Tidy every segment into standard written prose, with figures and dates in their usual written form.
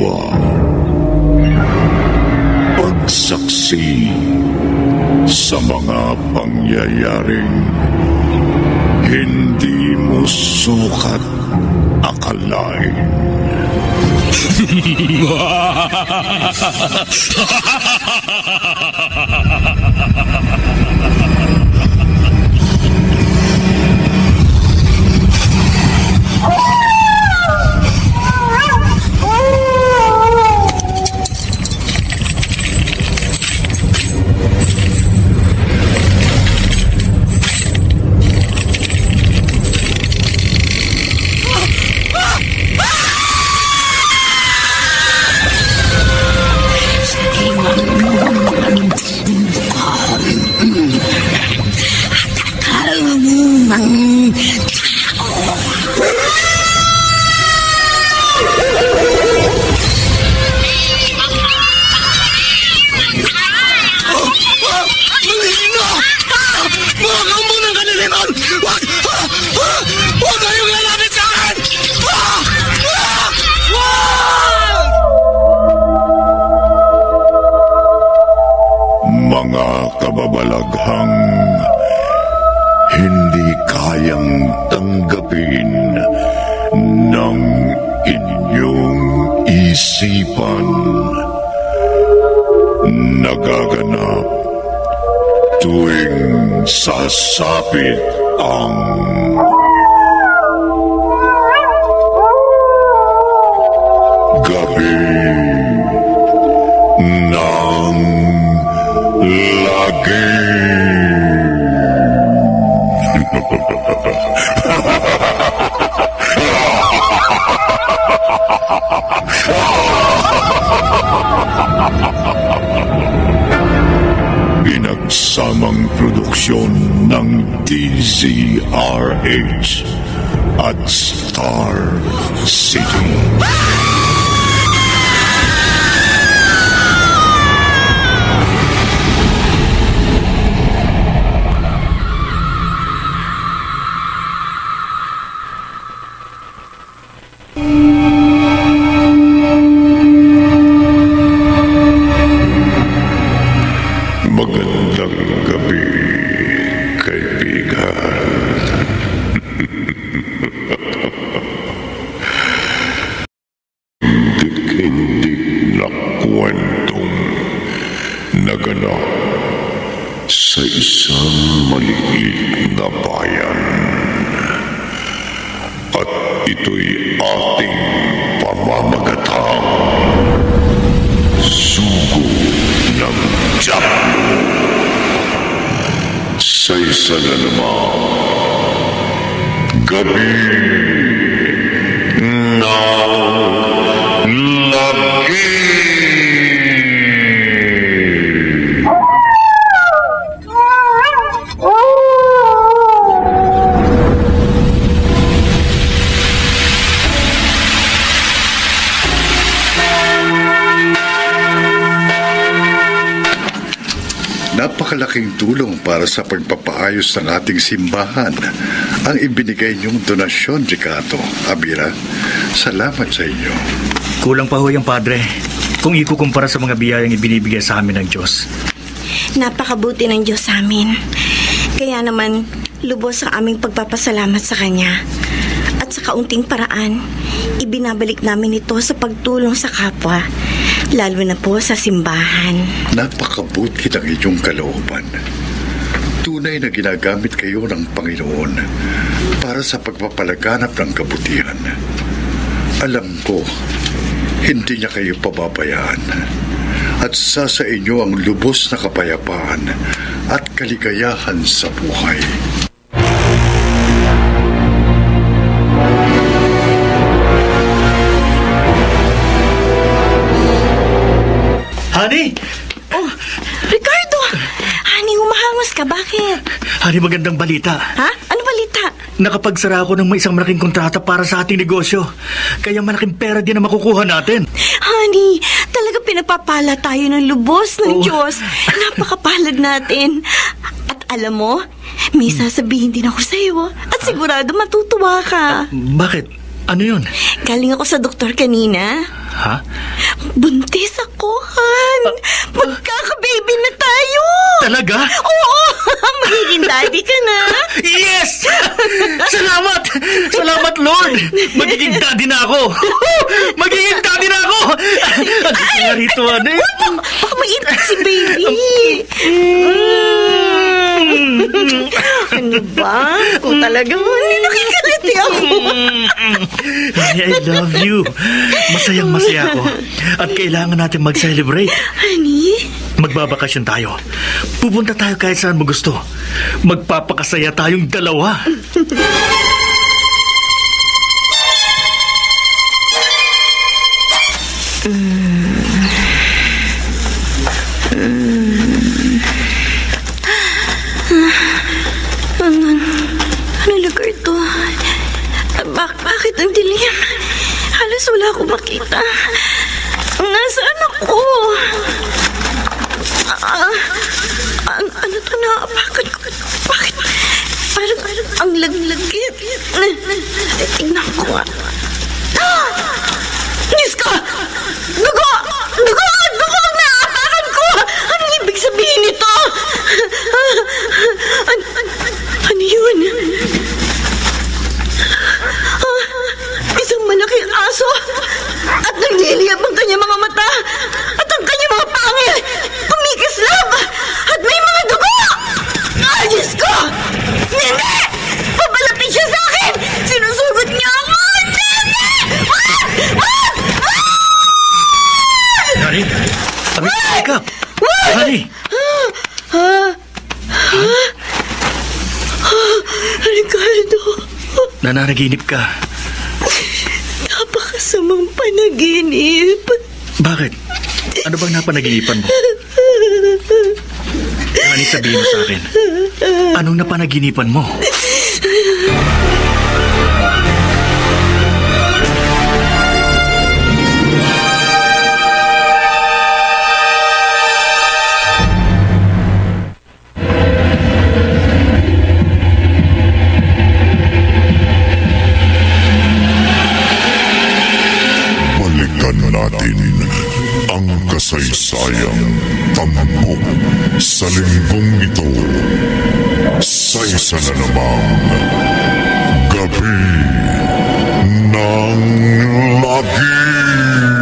diwa. Pagsaksi sa mga pangyayaring hindi mo sukat akalain. Mga kababalaghang hindi kayang tanggapin ng inyong isipan, nagaganap tuwing sasapit ang gabi ng lagi. Pinagsamang produksyon ng DZRH at Star City. Magandang gabi, kaibigan. Hindik-hindik na kwentong naganap sa isang maliit na bayan. At ito'y ating pamamagatang Sugo ng Diablo. Sa isa na namang gabi ng lagi. Napakalaking tulong para sa pagpapaayos ng ating simbahan ang ibinigay niyong donasyon, Ricardo. Abira, salamat sa inyo. Kulang pa ho yung padre kung ikukumpara sa mga biyayang ibinibigay sa amin ng Diyos. Napakabuti ng Diyos sa amin. Kaya naman, lubos ang aming pagpapasalamat sa Kanya. At sa kaunting paraan, ibinabalik namin ito sa pagtulong sa kapwa, lalo na po sa simbahan. Napakabuti ng inyong kalooban. Tunay na ginagamit kayo ng Panginoon para sa pagpapalaganap ng kabutihan. Alam ko, hindi niya kayo pababayaan at sa inyo ang lubos na kapayapaan at kaligayahan sa buhay. Honey! Oh, Ricardo! Honey, humahangos ka. Bakit? Honey, magandang balita. Ha? Ano balita? Nakapagsara ako ng may isang malaking kontrata para sa ating negosyo. Kaya malaking pera din na makukuha natin. Honey, talaga pinapapala tayo ng lubos ng Diyos. Napakapalad natin. At alam mo, may sasabihin din ako sa iyo. At sigurado matutuwa ka. Bakit? Ano yun? Galing ako sa doktor kanina. Ha? Buntis ako, Han. Magkaka-baby na tayo. Talaga? Oo, magiging daddy ka na. Yes! Salamat! Salamat, Lord! Magiging daddy na ako! Magiging daddy na ako! Ano kaya rito, ano? Baka mainit si baby. Ano ba? Kung talagang nakikaliti ako. I love you. Masayang-masaya ako. At kailangan natin mag-celebrate. Honey? Magbabakasyon tayo. Pupunta tayo kahit saan mo gusto. Magpapakasaya tayong dalawa. Ano lugar to? Bakit ang dilim? Halos wala akong makita. Nasaan ako? Ano to na? Bakit? Parang ang laglagit. Tignan ko nga. Diyos ko! Dugo! Dugo! Dugo ang naapakan ko! Anong ibig sabihin nito? Ano yun? Isang malaking aso at nagliliyab ang kanyang mga mata at ang kanyang mga pangil kumikislap at may mga dugo! Diyos ko! Hindi! Papalapit siya sa akin! Sinusugot niya ako! Hindi! Honey? Wake up! Honey! Ricardo, Nananaginip ka. napakasamang panaginip. Bakit? Ano bang napanaginipan mo? Honey, sabihin mo sa akin. Anong napanaginipan mo? Balikan natin ang kasaysayang tampok sa linggong ito sa isa na namang Gabi ng Lagim.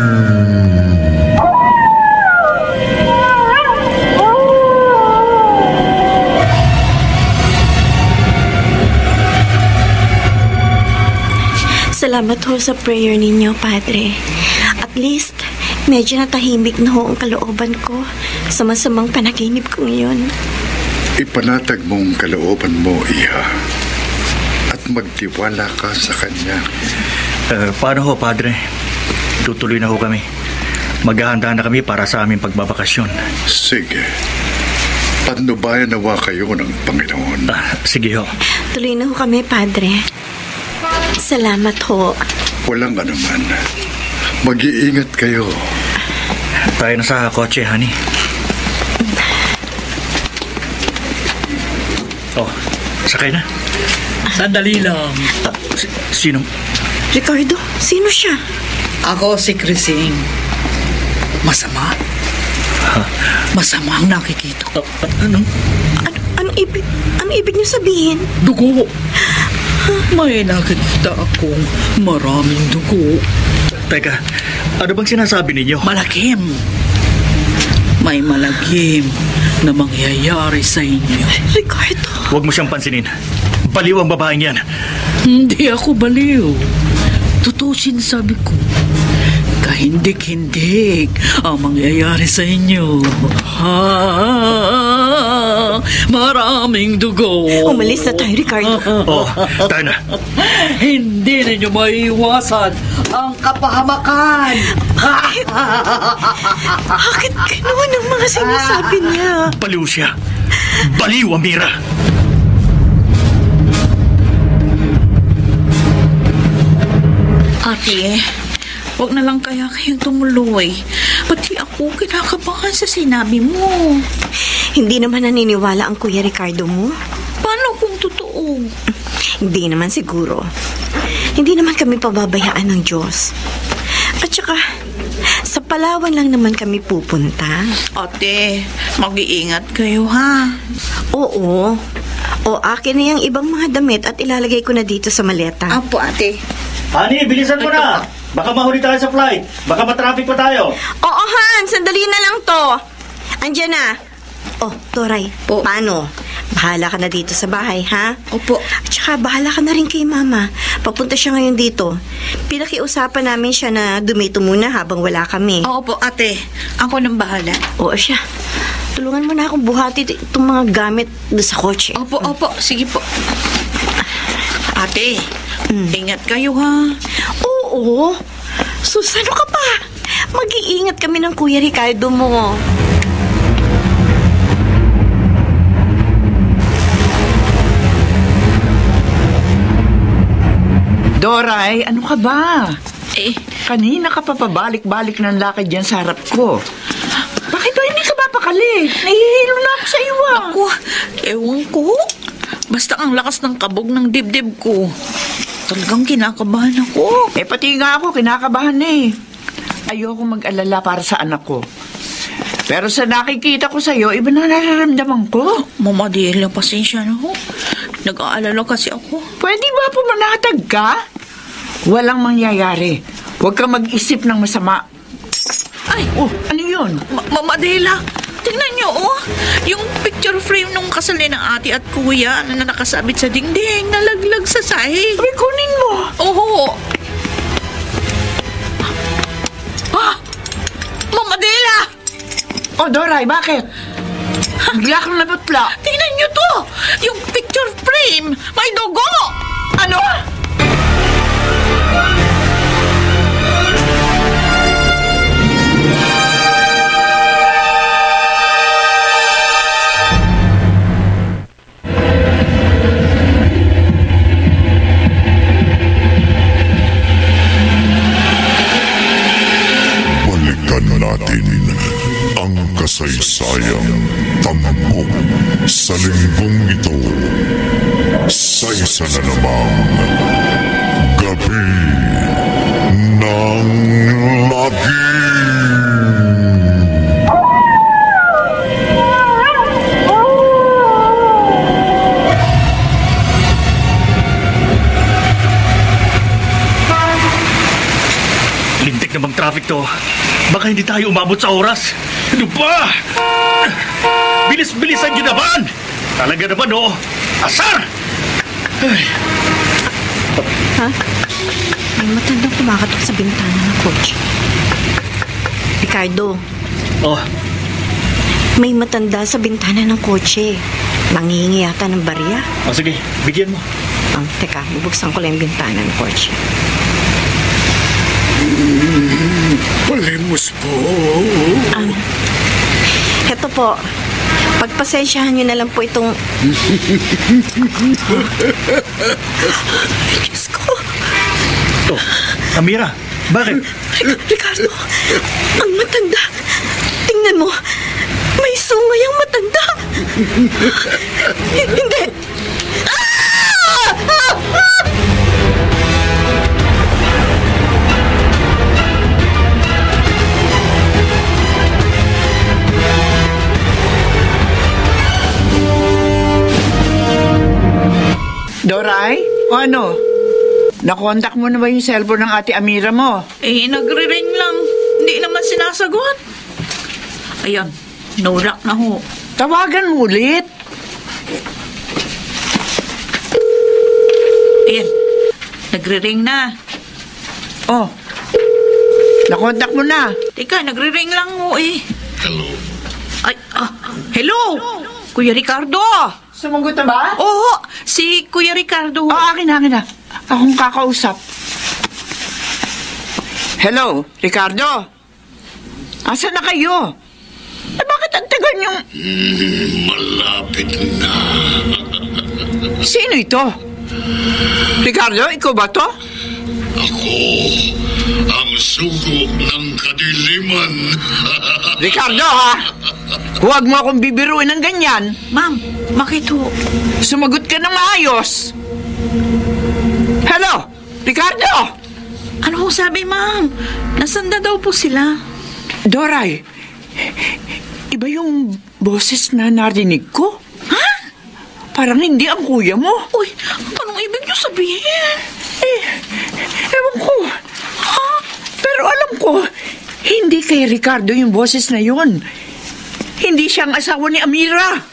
Salamat ho sa prayer ninyo, Padre. At least, medyo natahimik na ho ang kalooban ko sa masamang panaginip ko ngayon. Ipanatag mong kalooban mo, Iha. At magtiwala ka sa Kanya. Paano ho, Padre? Tutuloy na ho kami. Maghahanda na kami para sa aming pagbabakasyon. Sige. Patnubayan nawa kayo ng Panginoon. Sige ho. Tuloy na ho kami, Padre. Salamat ho. Walang anuman. Mag-iingat kayo. Tayo na sa kotse, honey. Oh, sakay na. Sandali lang. Sino? Ricardo, sino siya? Ako si Crising. Masama? Masama ang nakikita ko. Anong ibig niyo sabihin? Dugo. May nakikita akong maraming dugo. Teka, ano bang sinasabi ninyo? Malakim. May malagim na mangyayari sa inyo. Ricardo. Huwag mo siyang pansinin. Baliw ang babaeng yan. Hindi ako baliw. Totoo sinasabi ko. Kahindik-hindik ang mangyayari sa inyo. Maraming dugo. Umalis na tayo, Ricardo. Oh, tayo na. Hindi ninyo maiiwasan ang kapahamakan. Bakit gano'n ang mga sinasabi niya? Baliw siya. Baliw, Amira. Ate, huwag na lang kaya kayong tumuloy. Pati ako kinakabahan sa sinabi mo. Hindi naman naniniwala ang Kuya Ricardo mo. Paano kung totoo? Hindi naman siguro. Hindi naman kami pababayaan ng Diyos. At saka, Palawan lang naman kami pupunta. Ate, mag-iingat kayo ha. Oo. O akin na yung ibang mga damit at ilalagay ko na dito sa maleta. Apo, ate. Honey, bilisan mo na. Baka mahuli tayo sa flight. Baka matraffic pa tayo. Oo, Han. Sandali na lang to. Andiyan na. Oh, Toray. Po. Paano? Bahala ka na dito sa bahay, ha? Opo. At saka bahala ka na rin kay Mama. Papunta siya ngayon dito. Pinakiusapan namin siya na dumito muna habang wala kami. Oo po, ate. Ako nang bahala. Oo siya. Tulungan mo na akong buhati itong mga gamit doon sa kotse. Opo, opo. Sige po. Ate, ingat kayo ha. Oo. Susano ka pa? Mag-iingat kami ng Kuya Ricardo mo. Doray, ano ka ba? Kanina ka pa pabalik-balik ng lakad dyan sa harap ko. Bakit ba hindi ka mapakali? Nahihilo na ako sa iyo. Ako, ewan ko. Basta ang lakas ng kabog ng dibdib ko. Talagang kinakabahan ako. Pati nga ako, kinakabahan eh. Ayoko mag-alala para sa anak ko. Pero sa nakikita ko sa'yo, iba na nararamdaman ko. Mama, dihil lang pasensya na ho. Nag-aalala kasi ako. Pwede ba pumanatag ka? Walang mangyayari. Huwag kang mag-isip ng masama. Ay! Oh, ano yun? Mama Adela, tingnan niyo, oh. Yung picture frame nung kasal ng ate at kuya na nakasabit sa dingding, nalaglag sa sahig. Ay, kunin mo. Oo. Ah! Mama Adela! Oh, Doray, bakit? Bigla kang naputla. Tingnan niyo to! Yung picture frame! May dugo! Ano? Balikan natin ang kasaysayang tampok sa linggong ito sa isa na namang Gabi ng Lagim. Lintik namang traffic to. Baka hindi tayo umabot sa oras. Ano ba? Bilis-bilisan nyo naman! Talaga naman, oh! Asar! Ay. Ha? May matandang kumakatok sa bintana ng kotse. Ricardo, Oh, may matanda sa bintana ng kotse. Nangihingi yata ng barya. sige, bigyan mo. Teka, bubuksan ko lang yung bintana ng kotse. Palimos po. Heto po. Pagpasensyahan nyo na lang po itong... Diyos ko. Oh, Amira, bakit? Ricardo, ang matanda. Tingnan mo. May sungay ang matanda. Hindi. Doray, o ano? Nakontak mo na ba yung cellphone ng ate Amira mo? Nagre-ring lang. Hindi naman sinasagot. Ayan, no-lock na ho. Tawagan mo ulit. Ayan, nagre-ring na. Oh, nakontak mo na. Teka, nagre-ring lang ho eh. Hello. Ay, hello! Kuya Ricardo! Sumagot na ba? Oo, si Kuya Ricardo. Akin na. Akong kakausap. Hello, Ricardo? Asa na kayo? Bakit ang tagal niyong... Malapit na. Sino ito? Ricardo, ikaw ba to? Ako ang sugo ng kadiliman. Ricardo, ha? Huwag mo akong bibiruin ng ganyan. Ma'am, bakit ho? Sumagot ka ng maayos. Hello, Ricardo? Ano ho sabi, ma'am? Nasaan na daw po sila? Doray, iba yung boses na narinig ko. Ha? Parang hindi ang kuya mo. Uy, anong ibig niyo sabihin? Ewan ko. Ha? Pero alam ko, hindi kay Ricardo yung boses na yun. Hindi siya ang asawa ni Amira.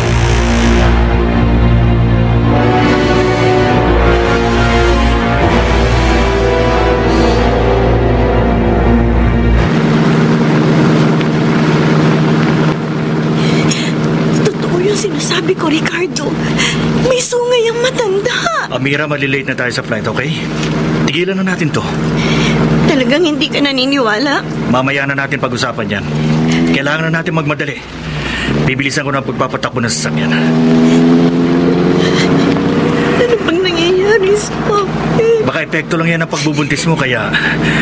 Sinasabi ko, Ricardo, may sungay ang matanda. Amira, malilate na tayo sa flight, okay? Tigilan na natin to. Talagang hindi ka naniniwala? Mamaya na natin pag-usapan yan. Kailangan na natin magmadali. Bibilisan ko na ang pagpapatakbo ng sasakyan. Ano bang nangyayari sa akin? Baka epekto lang yan ang pagbubuntis mo, kaya...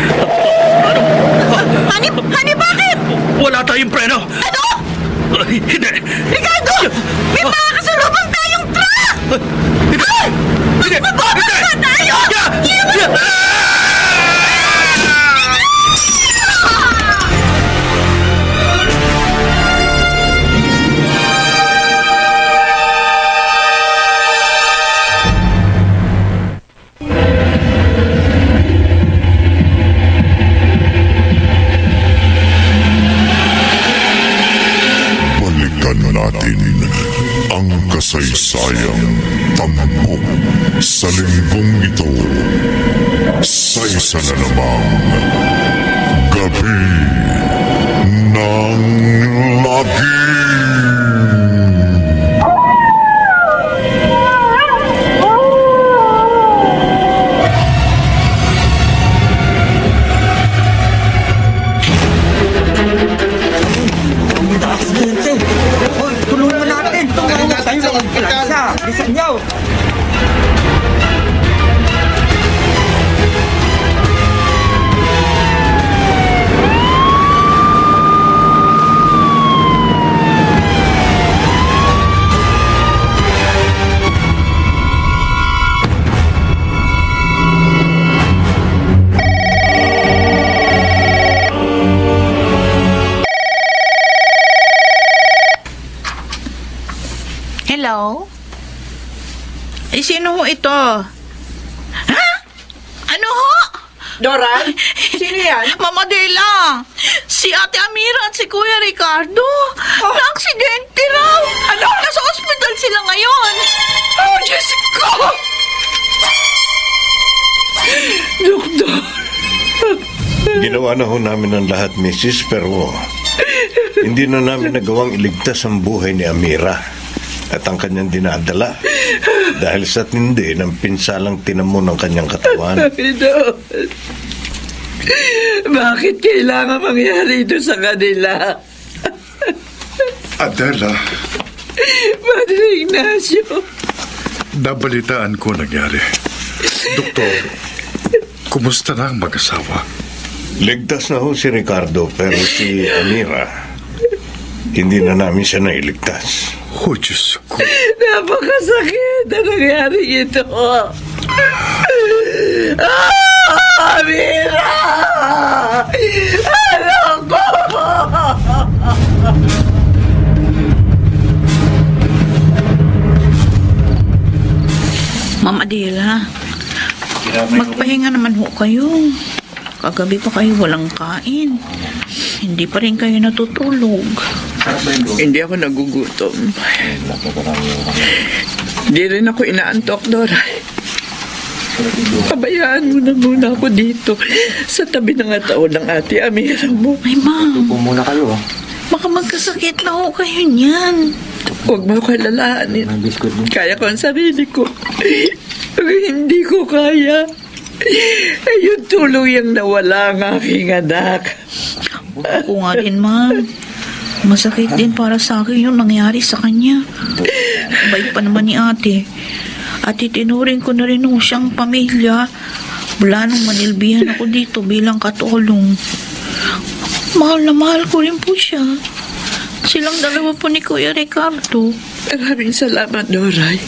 Honey, bakit? Wala tayong preno! Ano? Hindi! Ricardo! May mga kasalubong tayong truck! Hindi! Mababasa tayo! Natin ang kasaysayang tampok sa linggong ito sa isa na namang Gabi ng Lagim. Bilisan niyo! Hello? Sino ho ito? Ha? Ano ho? Doray, sino yan? Mama Dela, si Ate Amira at si Kuya Ricardo. Na-aksidente raw. Ano? Nasa ospital sila ngayon. Oh, Diyos ko! Doktor. Ginawa na ho namin ang lahat, Mrs. Pero hindi na namin nagawang iligtas ang buhay ni Amira at ang kanyang dinadala dahil sa tindi ng pinsalang tinamo ng kanyang katawan. Bakit kailangan mangyari ito sa kanila? Adela, Padre Ignacio, nabalitaan ko nangyari. Doktor, kumusta na ang mag-asawa? Ligtas na ho si Ricardo, pero si Amira, hindi na namin siya nailigtas. Oh, Diyos ko. napakasakit na nangyari ito. Amira! Anak ko! Mama Dela, magpahinga naman ho kayo. Kagabi pa kayo walang kain. Hindi pa rin kayo natutulog. Hindi ako nagugutom. Hindi rin ako inaantok, Doray. Pabayaan mo na muna ako dito sa tabi ng taon ng Ate Amira mo. Ay, ma'am. Upo muna kayo. Baka magkasakit na ho kayo niyan. Huwag mo ako alalahanin. Kaya ko ang sarili ko. Pero hindi ko kaya. Ay, yung tuluyang nawala ang aking anak. Ako nga din, ma'am. Masakit din para sa akin yung nangyari sa kanya. Bait pa naman ni ate. At itinuring ko na rin ho siyang pamilya. Mula nung manilbihan ako dito bilang katulong. Mahal na mahal ko rin po siya. Silang dalawa po ni Kuya Ricardo. Maraming salamat, Doray.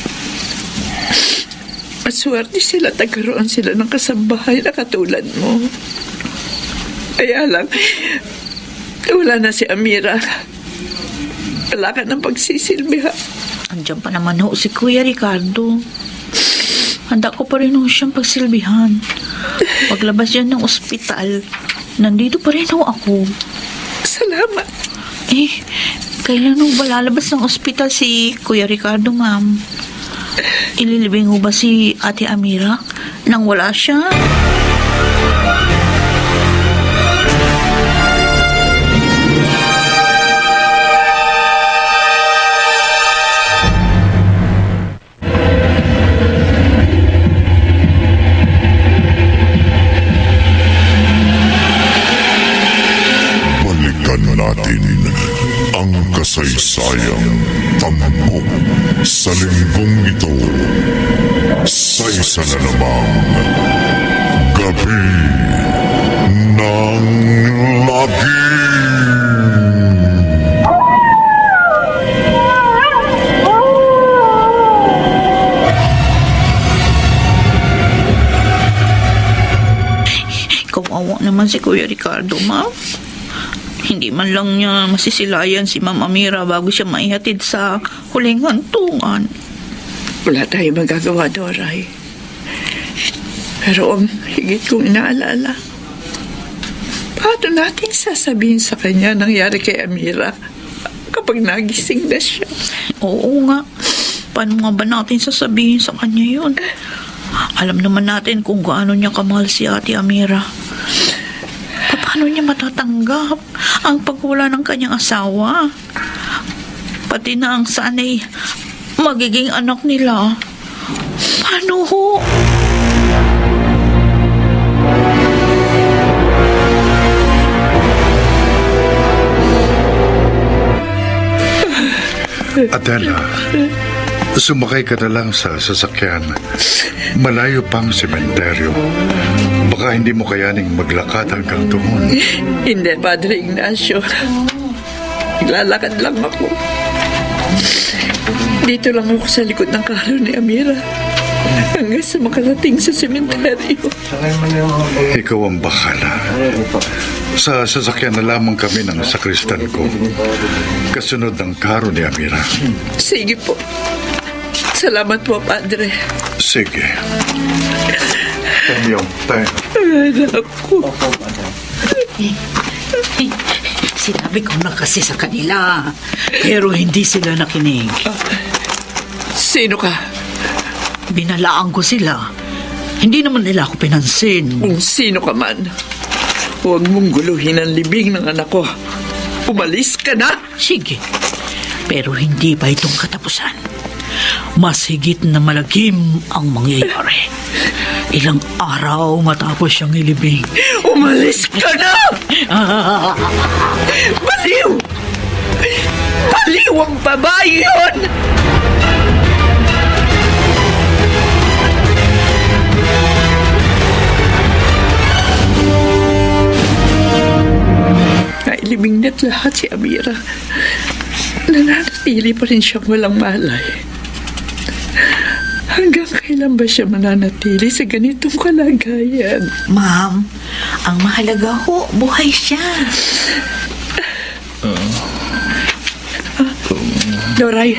Maswerte sila, nagkaroon sila ng kasambahay na katulad mo. Kaya lang, Wala na si Amira. Wala ka ng pagsisilbihan. Andiyan pa naman ho si Kuya Ricardo. Handa ko pa rin ho siyang pagsilbihan. Paglabas yan ng ospital, nandito pa rin ho ako. Salamat. Kailan ho ba lalabas ng ospital si Kuya Ricardo, ma'am? Ililibing ho ba si Ate Amira nang wala siya? Natin ang kasaysayang tampok sa linggong ito sa isa na namang Gabi ng Lagim. Kawawa naman si Kuya Ricardo, ma'am. Hindi man lang niya masisilayan si Ma'am Amira bago siya maihatid sa huling hantungan. Wala tayong magagawa, Doray. Pero ang higit kong inaalala, paano natin sasabihin sa kanya nangyari kay Amira kapag nagising na siya? Oo nga. Paano nga ba natin sasabihin sa kanya yun? Alam naman natin kung gaano niya kamahal si Ate Amira. Paano niya matatanggap ang pagwala ng kanyang asawa? Pati na ang sanay magiging anak nila. Paano ho? Adela, sumakay ka na lang sa sasakyan. Malayo pang sementeryo. Baka hindi mo kayaning maglakad hanggang doon. Hindi, Padre Ignacio. Naglalakad lang ako. Dito lang ako sa likod ng carro ni Amira hanggang sa makarating sa sementeryo. Ikaw ang bahala. Sa sasakyan na lamang kami ng sakristan ko, kasunod ng carro ni Amira. Sige po. Salamat po, Padre. Sige. Tayo. Anak ko. Sinabi ko na kasi sa kanila, pero hindi sila nakinig. Sino ka? Binalaan ko sila. Hindi naman nila ako pinansin. Kung sino ka man, huwag mong guluhin ang libing ng anak ko. Umalis ka na! Sige, pero hindi pa itong katapusan. Mas higit na malagim ang mangyayari. Ilang araw matapos siyang ilibing. Umalis ka na! Baliw! Baliw ang babae yun! Nailibing na't lahat si Amira. Nananatili pa rin siyang walang malay. Hanggang kailan ba siya mananatili sa ganitong kalagayan? Ma'am, ang mahalaga ho, buhay siya. Doray,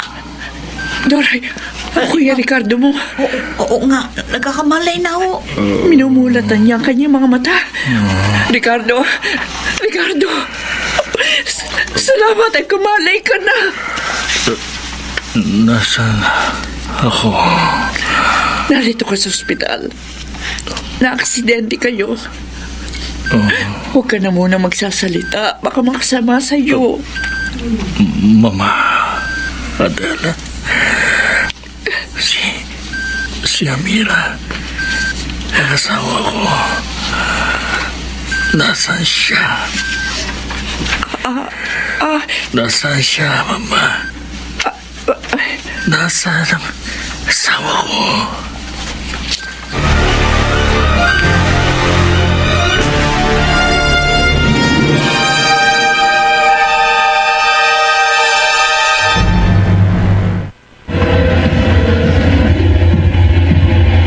ang Kuya Ricardo mo. Oo nga, nagkakamalay na ho. Minumulatan niya ang kanyang mga mata. Ricardo! Salamat ay kumalay ka na. Nasaan ako? Narito ka sa ospital. Na-aksidente kayo. Huwag ka na muna magsasalita. Baka makasama sa'yo. Mama, Adela, si Amira, ang asawa ko, nasaan siya? Nasaan siya, Mama? Nasaan ang asawa ko?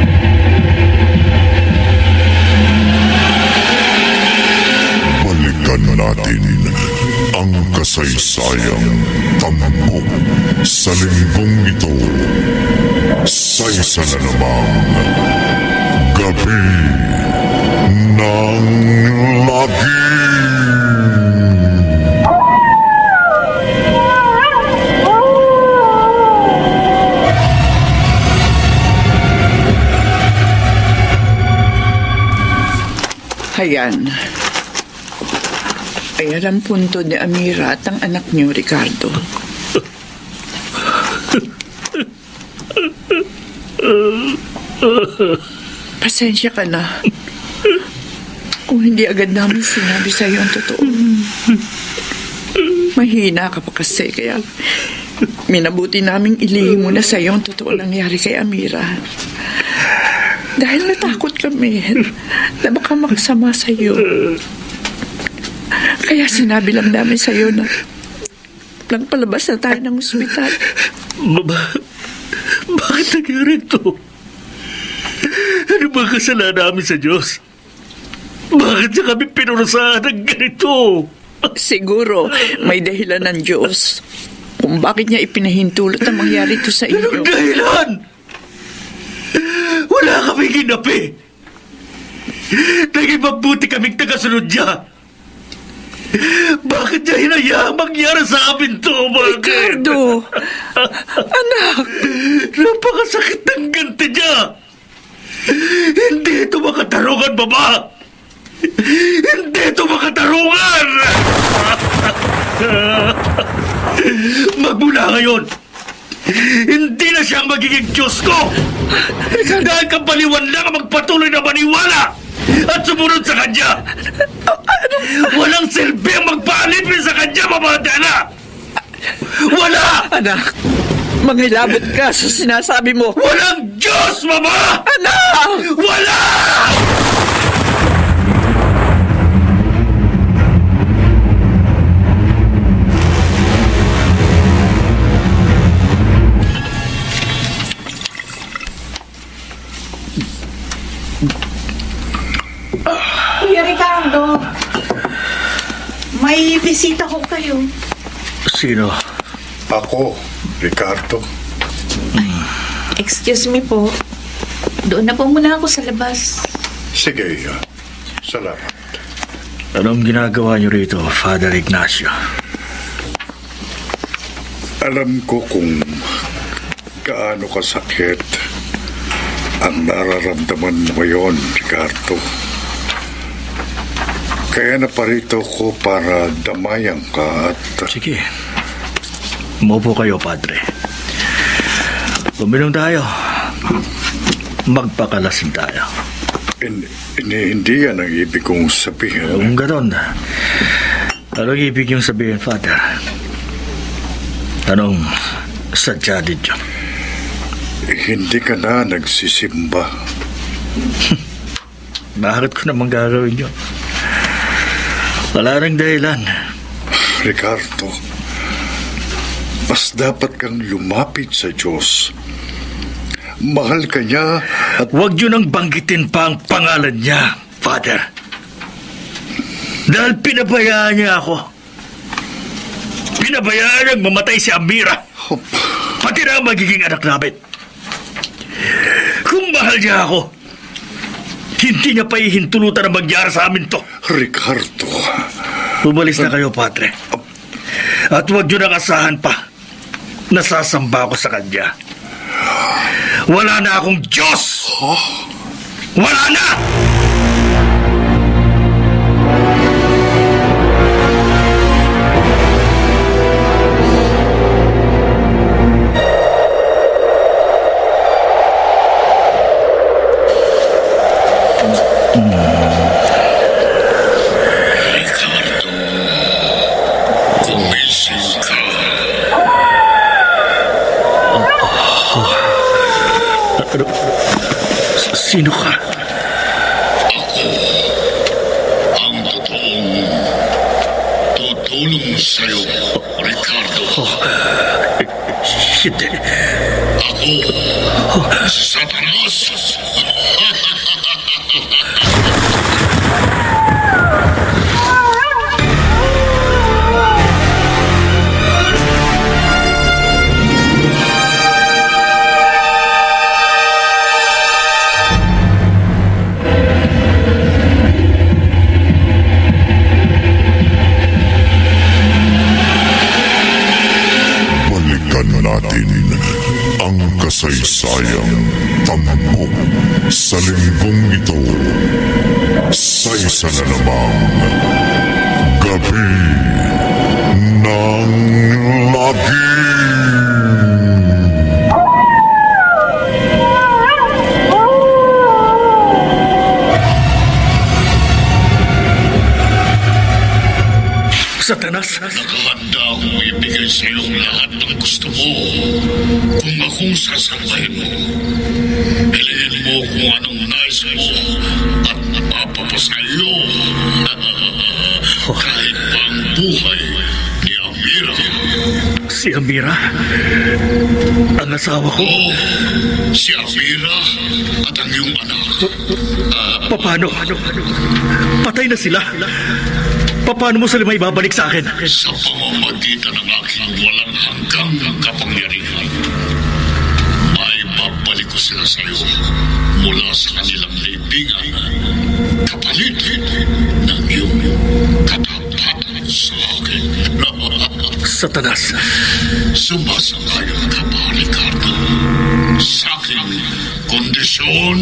Balikan Balikan natin ang kasaysayang tampok sa linggong ito. Sa isa na namang Gabi ng Lagim. Ayan. Ayan ang punto ni Amira at ang anak niyo, Ricardo. Pasensya ka na. Kung hindi agad namin sinabi sa'yo ang totoo. Mahina ka pa kasi, kaya minabuti naming ilihim mo na sa'yo ang totoo nangyari kay Amira. Dahil natakot kami na baka makasama sa'yo. Kaya sinabi lang namin sa'yo na palabas na tayo ng ospital. Bakit nangyari ito? Ano ba kasalanan namin sa Diyos? Bakit siya kami pinurusahan ng ganito? Siguro may dahilan ng Diyos kung bakit niya ipinahintulot ang mangyari ito sa inyo. Anong dahilan? Wala kaming ginapi. Naging mabuti kaming tagasunod niya. Bakit niya hinayaang mangyari sa amin to? Ricardo! Anak! Napakasakit ng ganti niya. Hindi ito makatarungan, Mama. Hindi ito makatarungan. Magmula ngayon, hindi na siyang magiging Diyos ko. Dahil kapaliwan lang ang magpatuloy na maniwala at sumunod sa Kanya. Walang silbi ang magpaalipin sa Kanya, Mama Diana. Wala! Anak, manghilabot ka sa sinasabi mo. Walang Diyos, Mama! Anak! Wala! Kuya Ricardo, may bisita ko kayo. Sino? Ako, Ricardo. Excuse me po. Doon na po muna ako sa labas. Sige, salamat. Anong ginagawa niyo rito, Father Ignacio? Alam ko kung gaano kasakit ang nararamdaman mo ngayon, Ricardo. Kaya naparito ko para damayan ka at... Sige. Umupo kayo, Padre. Uminom tayo. Magpakalasing tayo. Hindi yan ang ibig kong sabihin. Kung ganon, anong ibig yung sabihin, Father? Anong sadya dito? Hindi ka na nagsisimba. Bakit ko naman gagawin yun? Wala nang dahilan. Ricardo, mas dapat kang lumapit sa Diyos. Mahal ka niya at... Huwag yun ang banggitin pa ang pangalan niya, Father. Dahil pinabayaan niya ako. Pinabayaan niyang mamatay si Amira. Pati na ang magiging anak namin. Kung mahal niya ako, hindi niya pa ihintulutan na magyari sa amin to. Ricardo... Umalis na kayo, Padre. At huwag niyo nang asahan pa. Nasasamba ako sa Kanya. Wala na akong Diyos! Huh? Wala na! Sino ka? Ako ang totoong tutulong sa'yo, Ricardo. Hindi. Ako si Satanas. kasaysayang tampok sa linggong ito. Sa isa na namang gabi ng lagim. Satanas! Nakahanda akong ibigay sa iyong lahat ng gusto mo. Kung akong sasambahin mo, piliin mo kung anong nais mo at napapapasa iyo. Kahit pa ang buhay ni Amira. Si Amira? Ang asawa ko? Oo, si Amira at ang iyong anak. Paano? Patay na sila. Paano mo sila may babalik sa akin? Sa pamamagitan ng aking walang hanggang kapangyarihan, ay babalik ko sila sa iyo mula sa kanilang libingan, kapalit ng iyong katapatan sa akin. Satanas! Sumasangayon ka ba, Ricardo? Sa aking kondisyon?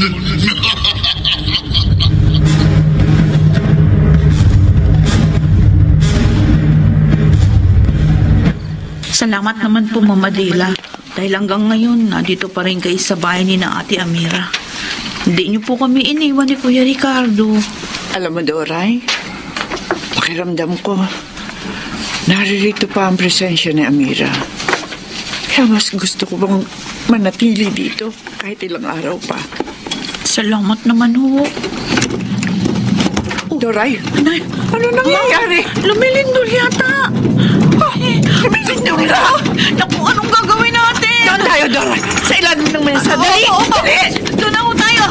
Salamat naman po, Mama Dela. Dahil hanggang ngayon, nandito pa rin kayo sa bahay ni na Ate Amira. Hindi niyo po kami iniwan ni Kuya Ricardo. Alam mo, Doray, pakiramdam ko, naririto pa ang presensya ni Amira. Kaya mas gusto ko bang manatili dito kahit ilang araw pa. Salamat naman ho. Doray, ano nangyayari? Lumilindol yata. Lumilindol na? Naku, anong gagawin natin? Doon tayo, Doray. Sa ilalim ng mesa. Dali! Dali! Doon na ho tayo.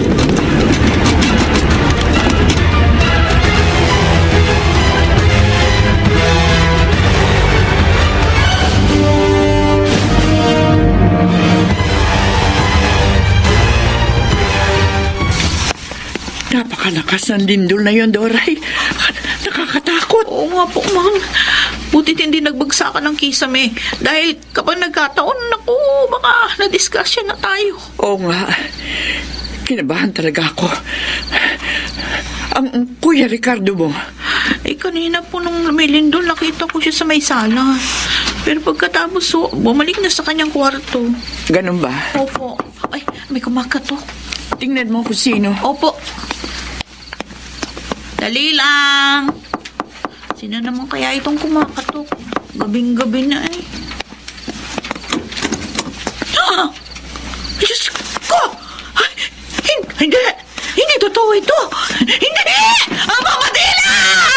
Napakalakas ng lindol na yun, Doray. Nakakatakot. Oo nga po, Ma'am. Butit hindi nagbagsakan ng kisame. Dahil kapag nagkataon, naku, baka na-discussion na tayo. Oo nga. Kinabahan talaga ako. Ang Kuya Ricardo mo. Kanina po nung lumilindol, nakita ko siya sa may sala. Pero pagkatapos, bumalik na sa kanyang kwarto. Ganun ba? Opo. Ay, may kumakatok. Tingnan mo kung sino. Opo. Dali lang. Sino naman kaya itong kumakatok? Gabing-gabi na eh. Ah! Diyos ko! Ay, hindi! Hindi totoo ito! Hindi! Ang Mama Dela!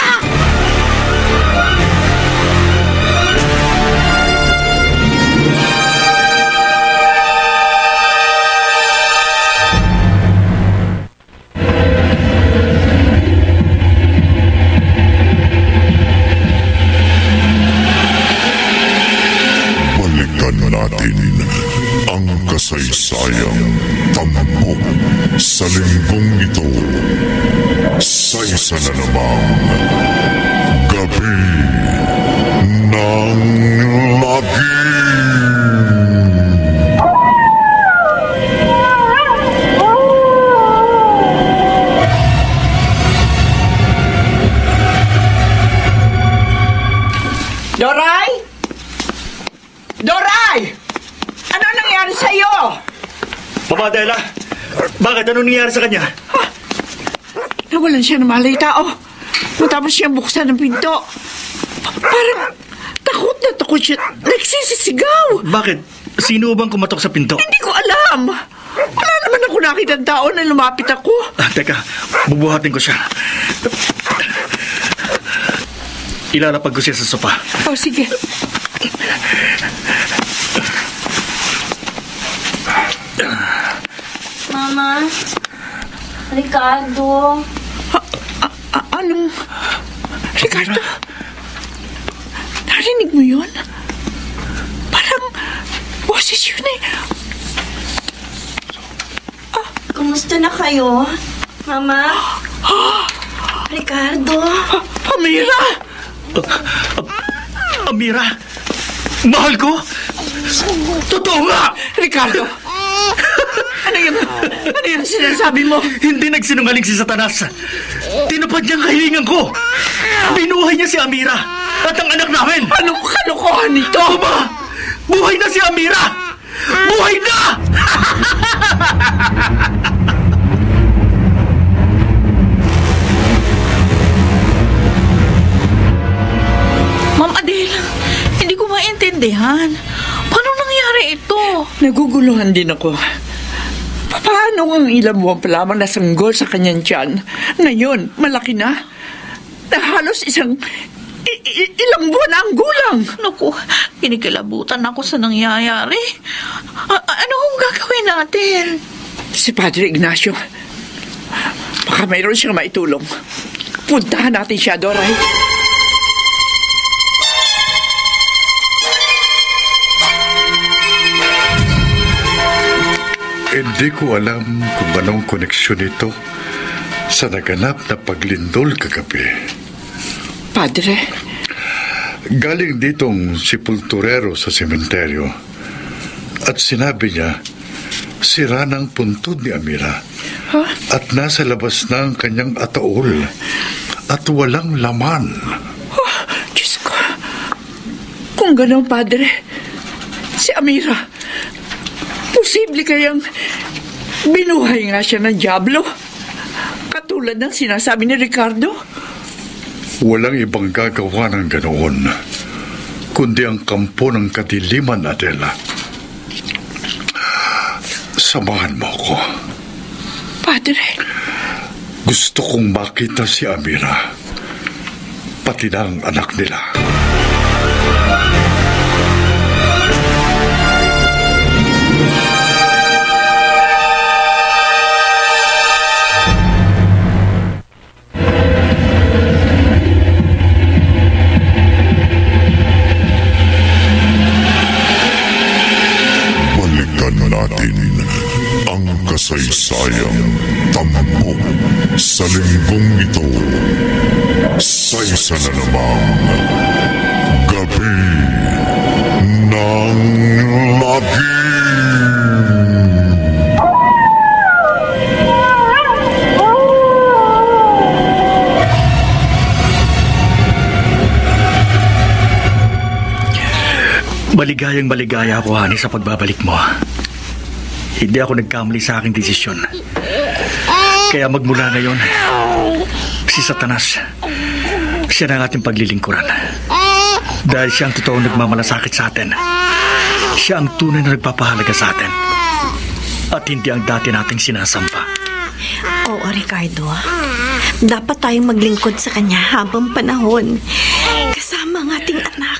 Natin ang kasaysayang tampok sa linggong ito. Sa isa na namang gabi ng lagim. Doray! Doray! Ano nangyari sa'yo? Mama Dela, bakit? Ano nangyari sa kanya? Nawalan siya ng malay tao. Matapos siyang buksan ng pinto. Parang takot na takot siya. Nagsisisigaw. Bakit? Sino bang kumatok sa pinto? Hindi ko alam. Wala naman ako nakita ng tao na lumapit ako. Teka, bubuhatin ko siya. Ilalapag ko siya sa sopa. Oh, sige. Mama, Ricardo. Anong... Ricardo? Narinig mo yun? Parang boses yun eh. Kumusta na kayo? Mama? Ricardo? Amira! Amira? Mahal ko? Totoo nga! Ricardo! Ano yung sinasabi mo? Hindi nagsinungaling si Satanas. Tinupad niya ang kahilingan ko. Binuhay niya si Amira at ang anak namin. Anong kalokohan nito? Aba! Buhay na si Amira! Buhay na! Ma'am Adele, hindi ko maintindihan. Paano nangyari ito? Naguguluhan din ako. Paano ang ilang buwan pa lamang nasanggol sa kanyang tiyan? Ngayon, malaki na. Na halos ilang buwan na ang gulang. Naku, kinikilabutan ako sa nangyayari. Ano ang gagawin natin? Si Padre Ignacio, baka mayroon siyang maitulong. Puntahan natin siya, Doray. Hindi ko alam kung anong koneksyon ito sa naganap na paglindol kagabi. Padre? Galing ditong sepulturero sa sementeryo at sinabi niya sira ng puntod ni Amira at nasa labas na ang kanyang ataol at walang laman. Oh, Diyos ko. Kung gano'n, Padre, si Amira, posible kayang binuhay nga siya ng dyablo? Katulad ng sinasabi ni Ricardo? Walang ibang gagawa ng ganoon kundi ang kampo ng kadiliman, Adela. Samahan mo ako. Padre? Gusto kong makita si Amira, pati na ang anak nila. Kasaysayang tampok sa linggong ito sa isa na namang Gabi ng Lagim. Maligayang maligaya ako, Hani, sa pagbabalik mo. Hindi ako nagkamali sa aking desisyon. Kaya magmula ngayon, si Satanas, siya na ang ating paglilingkuran. Dahil siya ang totoong nagmamalasakit sa atin. Siya ang tunay na nagpapahalaga sa atin. At hindi ang dati nating sinasampa. Oo, Ricardo. Dapat tayong maglingkod sa kanya habang panahon. Kasama ang ating anak.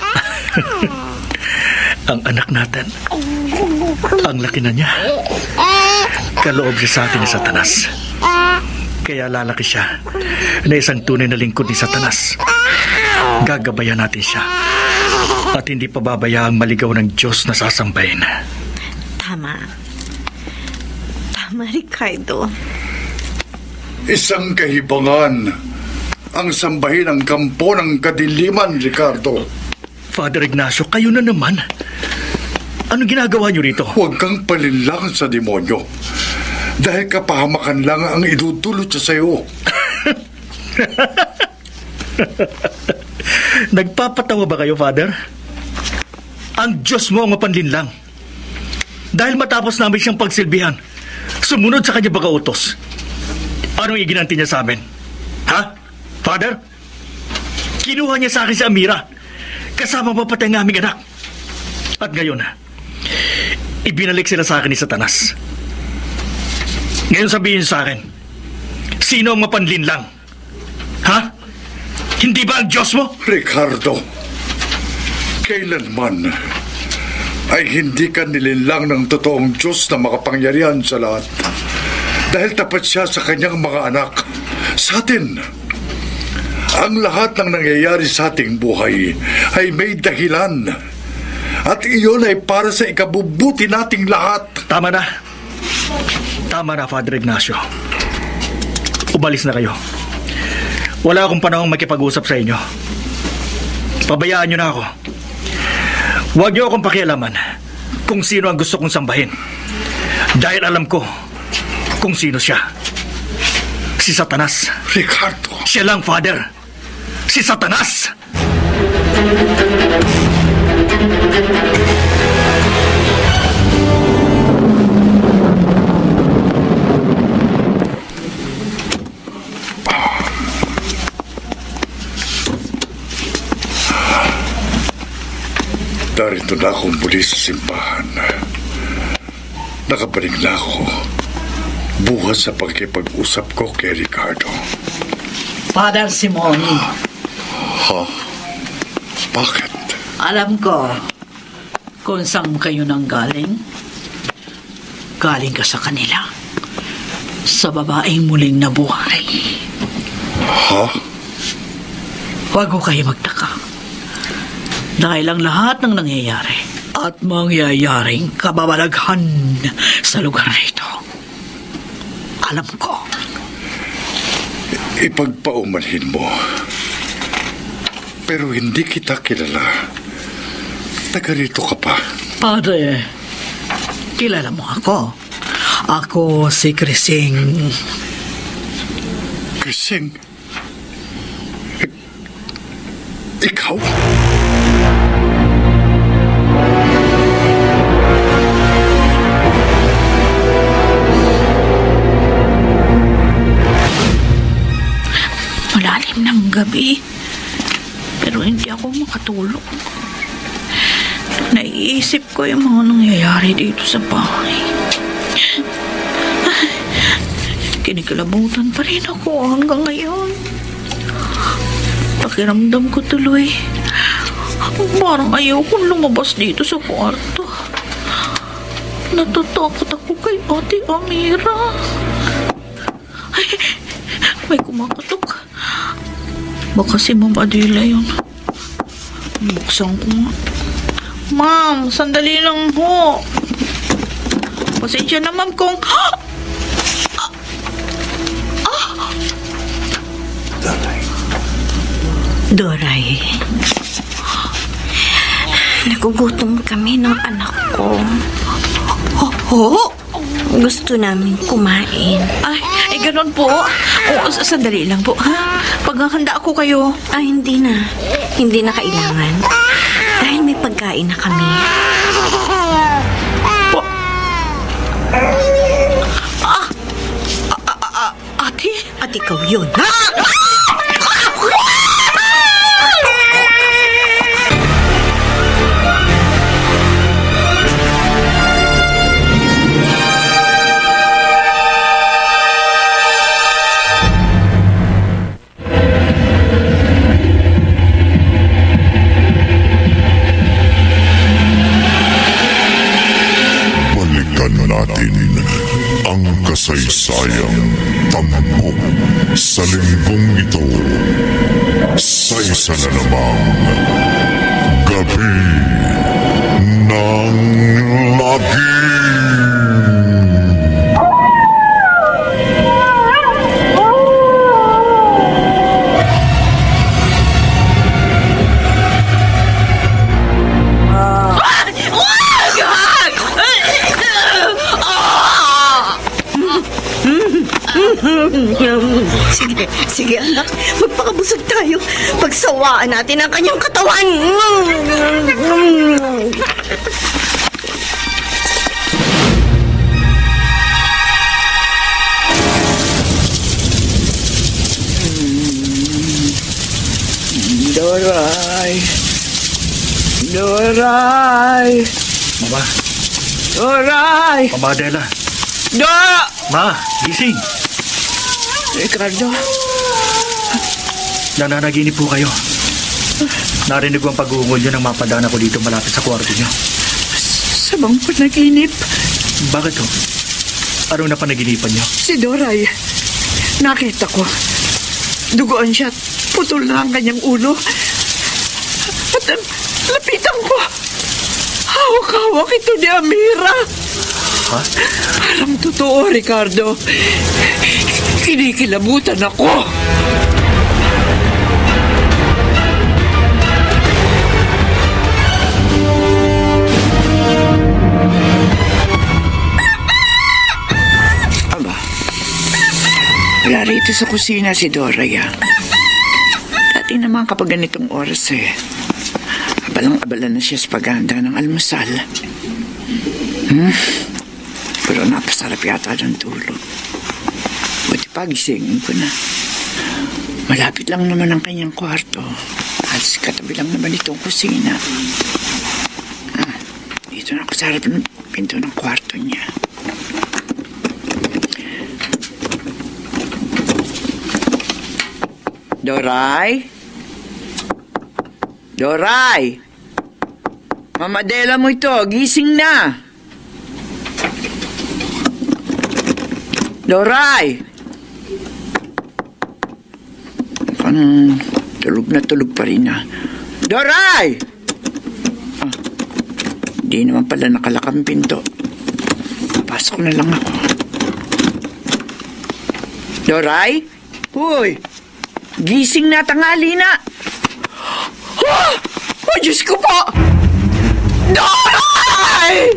Ang anak natin, ang laki na niya. Kaloob siya sa atin ni Satanas. Kaya lalaki siya na isang tunay na lingkod ni Satanas. Gagabayan natin siya at hindi pababayaang maligaw ng Diyos na sasambahin. Tama. Tama, Ricardo. Isang kahibangan ang sambahin ang kampo ng kadiliman, Ricardo. Father Ignacio, kayo na naman. Anong ginagawa niyo rito? Huwag kang palinlang sa demonyo. Dahil kapahamakan lang ang idudulot siya sa'yo. Nagpapatawa ba kayo, Father? Ang Diyos mo ang mapanlinlang. Dahil matapos namin siyang pagsilbihan, sumunod sa kanya bagautos. Anong iginanti niya sa amin? Ha? Father? Kinuha niya sa akin si Amira, kasama mapatay ng aming anak. At ngayon, ibinalik sila sa akin ni Satanas. Ngayon sabihin sa akin, sino ang mapanlinlang? Ha? Hindi ba ang Diyos mo? Ricardo, kailanman ay hindi ka nilinlang ng totoong Diyos na makapangyarihan sa lahat. Dahil tapat siya sa kanyang mga anak, sa atin. Ang lahat ng nangyayari sa ating buhay ay may dahilan. At iyon ay para sa ikabubuti nating lahat. Tama na. Tama na, Father Ignacio. Umalis na kayo. Wala akong panahong makipag-usap sa inyo. Pabayaan nyo na ako. Huwag nyo akong pakialaman kung sino ang gusto kong sambahin. Dahil alam ko kung sino siya. Si Satanas. Ricardo! Siya lang, Father. Si Satanas! Narito na akong muli sa simbahan. Nakabalik na ako. Bukas sa pagkipag-usap ko kay Ricardo. Father Simoni, Ha? Bakit? alam ko kung saan kayo nang galing. Galing ka sa kanila. Sa babaeng muling nabuhay. Ha? Huwag ko kayo magtaka. Dahil ang lahat ng nangyayari at mangyayaring kababalaghan sa lugar na ito, alam ko. Ipagpaumanhin mo. Pero hindi kita kilala. Taga rito ka pa. Padre, kilala mo ako. Ako si Crising. Crising? Ikaw? Malalim ng gabi. Pero hindi ako makatulog. Naiisip ko yung mga nangyayari dito sa bahay. Kinikilabutan pa rin ako hanggang ngayon. Pakiramdam ko tuloy. Parang ayaw kong lumabas dito sa kwarto. Natatakot ako kay Ate Amira. Ay, may kumakatok. Baka si Ma'am Adela yun. Buksan ko nga. Ma'am, sandali lang ho. Pasensya na, ma'am, kung... Doray. Nagugutom kami ng anak ko. Gusto namin kumain. Ay, ganun po. Sandali lang po, ha? Paghahanda ako kayo. Hindi na. Hindi na kailangan. Dahil may pagkain na kami. Ate? At ikaw yun. Natin ang kasaysayang tampok sa linggong ito sa isa na namang Gabi ng Lagim. Sige anak, magpakabusog tayo. Pagsawaan natin ang kanyang katawan. Doray! Doray! Mama, Doray! Mama Adela. Dora! Ma, gising. Ricardo? Nananaginip po kayo. Narinig ko ang pag-uungol nyo nang mapadaan ako dito malapit sa kwarto nyo. Sa bang panaginip? Bakit ho? Anong napanaginipan nyo? Si Doray. Nakita ko. Dugoan siya at putol na ang kanyang ulo. At lapitan ko. Hawak-hawak ito ni Amira. Ha? Parang totoo, Ricardo. Kinikilabutan ako. dito sa kusina si Doray. Dati naman kapag ganitong oras abalang-abala na siya sa paghahanda ng almusal. Pero napasarap yata ng tulog. Buti pa gisingin ko na. Malapit lang naman ang kanyang kwarto. At katabi lang naman itong kusina. Dito na ako sa harap ng pinto ng kwarto niya. Doray? Doray! Mama Adela mo ito, gising na! Doray! Parang tulog na tulog pa rin Doray! Di naman pala nakalakang pinto. Pasok na lang ako. Doray? Hoy! Gising na, tanghali na! Oh, Diyos ko po! Doray!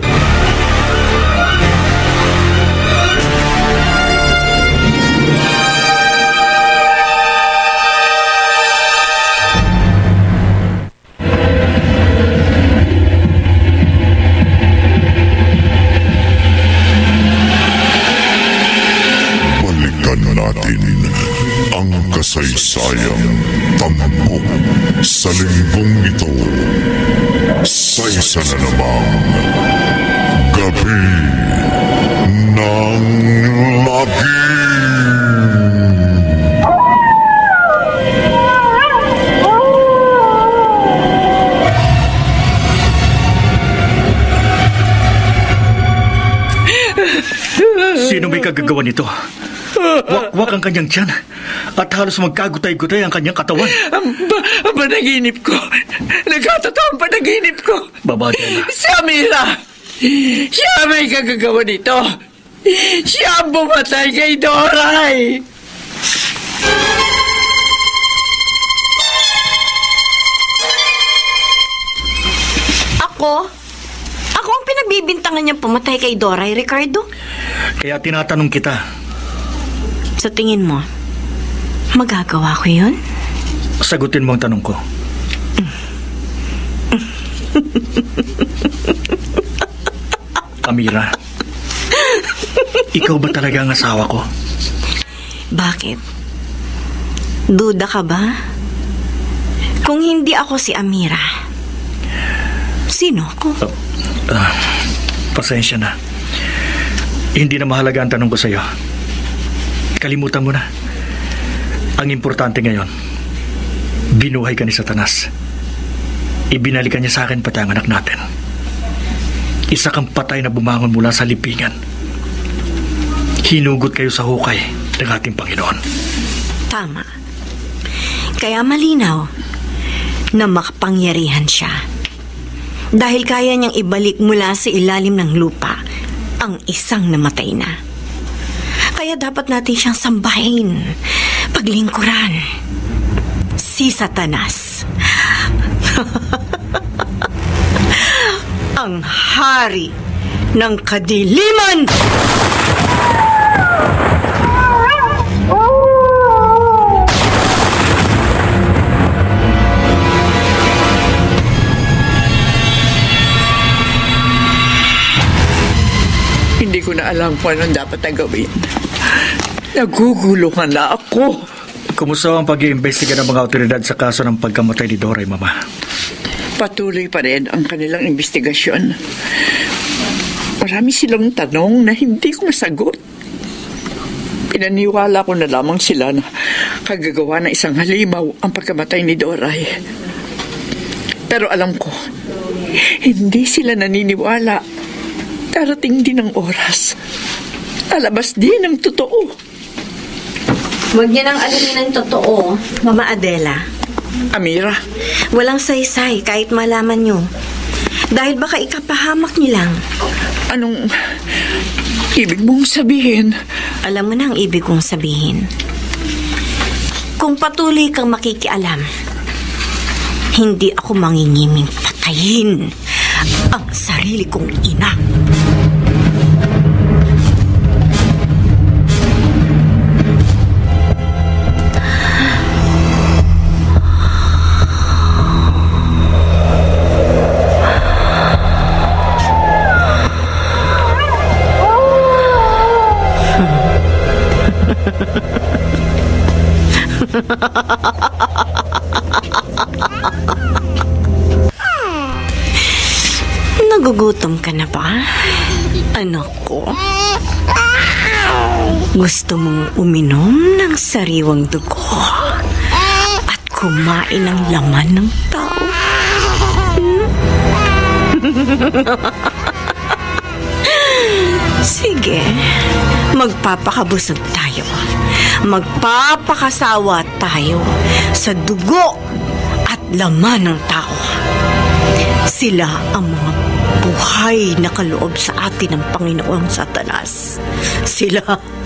Balikan natin ang kasaysayang tampok sa linggong ito sa isa na namang Gabi ng Lagim. Sino may kagagawa nito? Wakwak ang kanyang tiyan at halos magkagutay-gutay ang kanyang katawan. Panaginip ko. Nagkatotoo ang panaginip ko. Babadela. Si Amira. Siya may kagagawa nito. Siya ang bumatay kay Doray. Ako? Ako ang pinagbibintangan niyang pumatay kay Doray, Ricardo? Kaya tinatanong kita. Sa tingin mo, magagawa ko yun? Sagutin mo ang tanong ko. Amira, ikaw ba talaga ang asawa ko? Bakit? Duda ka ba? Kung hindi ako si Amira, sino ako? Pasensya na. Hindi na mahalaga ang tanong ko sa'yo. Kalimutan mo na. Ang importante ngayon, binuhay ka ni Satanas. Ibinalikan niya sa akin pati ang anak natin. Isa kang patay na bumangon mula sa libingan. Hinugot kayo sa hukay ng ating Panginoon. Tama. Kaya malinaw na makapangyarihan siya. Dahil kaya niyang ibalik mula sa ilalim ng lupa ang isang namatay na. Kaya dapat natin siyang sambahin, paglingkuran. Si Satanas. Ang hari ng kadiliman! Hindi ko na alam kung anong dapat na gawin. Naguguluhan na ako. Kumusta ang pag-iimbestiga ng mga otoridad sa kaso ng pagkamatay ni Doray, Mama? Patuloy pa rin ang kanilang investigasyon. Marami silang tanong na hindi ko masagot. Pinaniwala ko na lamang sila na kagagawa ng isang halimaw ang pagkamatay ni Doray. Pero alam ko, hindi sila naniniwala. Darating din ang oras. Lalabas din ang totoo. Huwag niya nang alamin ang totoo, Mama Adela. Amira? Walang saysay kahit malaman niyo. Dahil baka ikapahamak niyo lang. Anong ibig mong sabihin? Alam mo na ang ibig kong sabihin. Kung patuloy kang makikialam, hindi ako mangingiming patayin ang sarili kong ina. Nagugutom ka na ba? Anak ko? Gusto mong uminom ng sariwang dugo at kumain ng laman ng tao? Sige, magpapakabusog tayo. Magpapakasawa tayo sa dugo at laman ng tao. Sila ang mga buhay na kaloob sa atin ng Panginoong Satanas. Sila.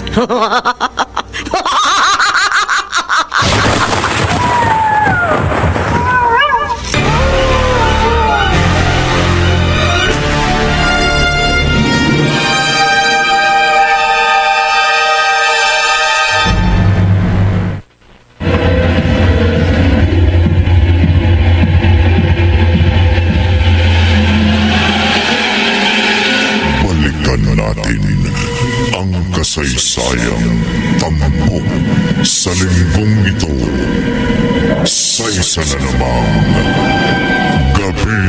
Kasaysayang tampok sa linggong ito. Sa isa na namang gabi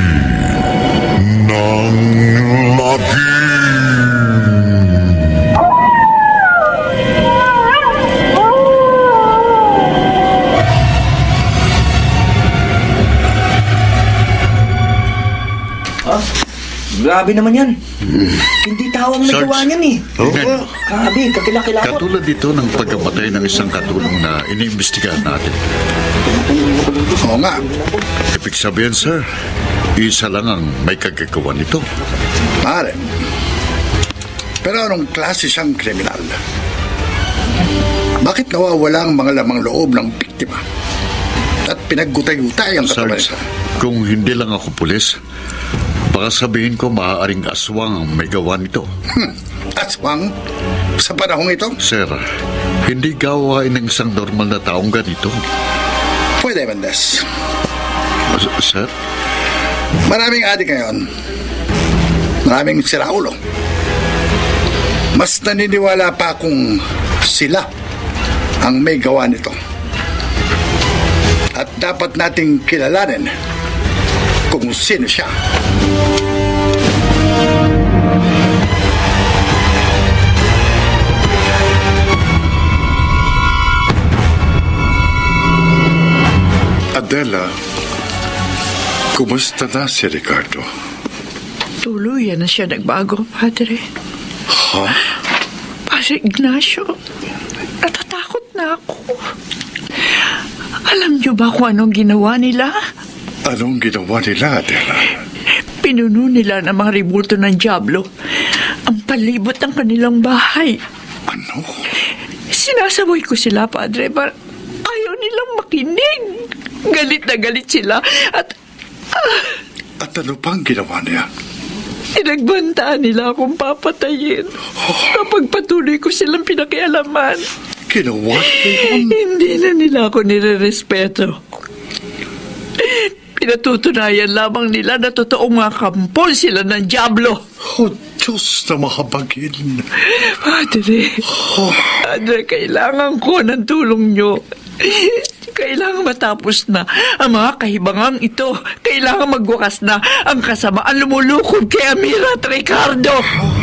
ng lagim. Grabe naman yan. Hindi tao ang nagawa niyan eh. Oo. Grabe, kakilakilabot. Katulad dito ng pagkamatay ng isang katulong na iniimbestigahan natin. Oo nga. Ibig sabihin, sir, isa lang ang may kagagawa nito. Mare. Pero anong klase siyang kriminal? Bakit nawawala ang mga lamang loob ng biktima? At pinaggutay-gutay ang katawan Sarge, siya? kung hindi lang ako pulis, baka sabihin ko maaaring aswang ang may gawa nito. Aswang? Sa panahong ito? Sir, hindi gawain ng isang normal na taong ganito. Pwede, Mendes. Sir? Maraming adik ngayon. Maraming siraulo. Mas naniniwala pa kung sila ang may gawa nito. At dapat nating kilalanin kung sino siya. Adela, kumusta na si Ricardo? Tuluyan na siya nagbago, Padre. Ha? Padre Ignacio, natatakot na ako. Alam niyo ba kung anong ginawa nila? Anong ginawa nila, Adela? Pinuno nila ng mga ribulto ng dyablo ang palibot ng kanilang bahay. Ano? Sinasaway ko sila, Padre, pero ayaw nilang makinig. Galit na galit sila at At ano pang ginawa niya? pinagbantaan nila akong papatayin kapag patuloy ko silang pinakialaman. Ginawa niya? Hindi na nila ako nirerespeto. Pinatutunayan lamang nila na totoong mga kampol sila ng dyablo. Oh, Diyos na mahabagin. Padre, kailangan ko ng tulong nyo. Kailangan matapos na ang mga kahibangang ito. Kailangan magwakas na ang kasamaan lumulukod kay Amira at Ricardo.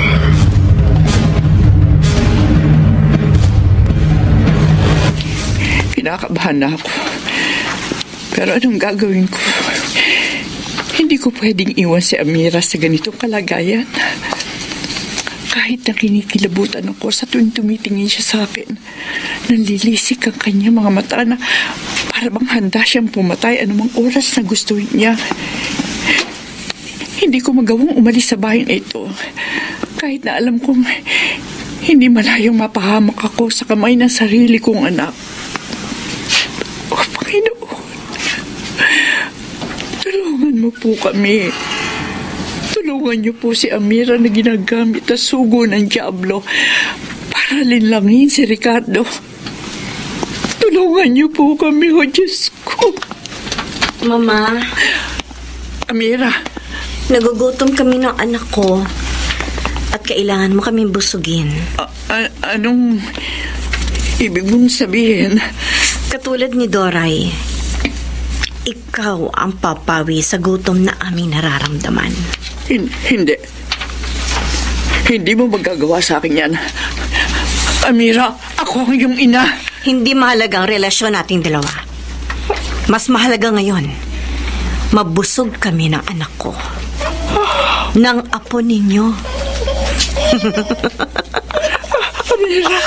Kinakabahan na ako. Pero anong gagawin ko? Hindi ko pwedeng iwan si Amira sa ganitong kalagayan. Kahit na kinikilabutan ako sa tuwing tumitingin siya sa akin, nanlilisik ang kanya mga mata na para bang handa siyang pumatay anumang oras na gusto niya. Hindi ko magawang umalis sa bahay na ito. Kahit na alam kong hindi malayong mapahamak ako sa kamay ng sarili kong anak. O Panginoon, tulungan mo po kami. Tulungan niyo po si Amira na ginagamit na sugo ng dyablo para linlangin si Ricardo. Tulungan niyo po kami, o Diyos ko. Mama, Amira, nagugutom kami ng anak ko at kailangan mo kaming busugin. Anong ibig mong sabihin? Katulad ni Doray, ikaw ang papawi sa gutom na aming nararamdaman. Hindi. Hindi mo magagawa sa akin yan. Amira, ako ang iyong ina. Hindi mahalaga ang relasyon nating dalawa. Mas mahalaga ngayon, mabusog kami ng anak ko. Ng apo ninyo. Amira.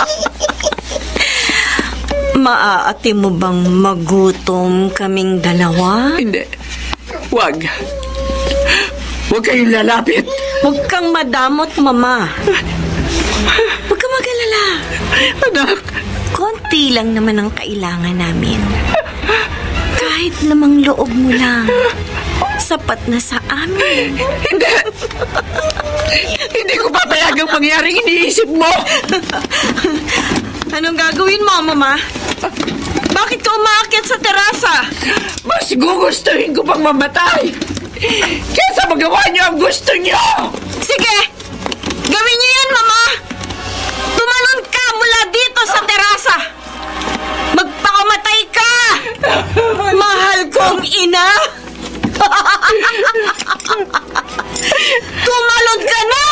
Maaati mo bang magutom kaming dalawa? Hindi. Huwag kayong lalapit. Huwag kang madamot, Mama. Huwag kang mag-alala. Anak. Konti lang naman ang kailangan namin. Kahit lamang loob mo lang. Sapat na sa amin. Hindi. Hindi ko papayagang mangyaring iniisip mo. Anong gagawin mo, Mama? Bakit ka umaakyat sa terasa? Mas gugustuhin ko pang mamatay kaysa magawa niyo ang gusto niyo. Sige! Gawin niyo yan, Mama! Tumalon ka mula dito sa terasa! Magpakamatay ka! Mahal kong ina! Tumalon ka na!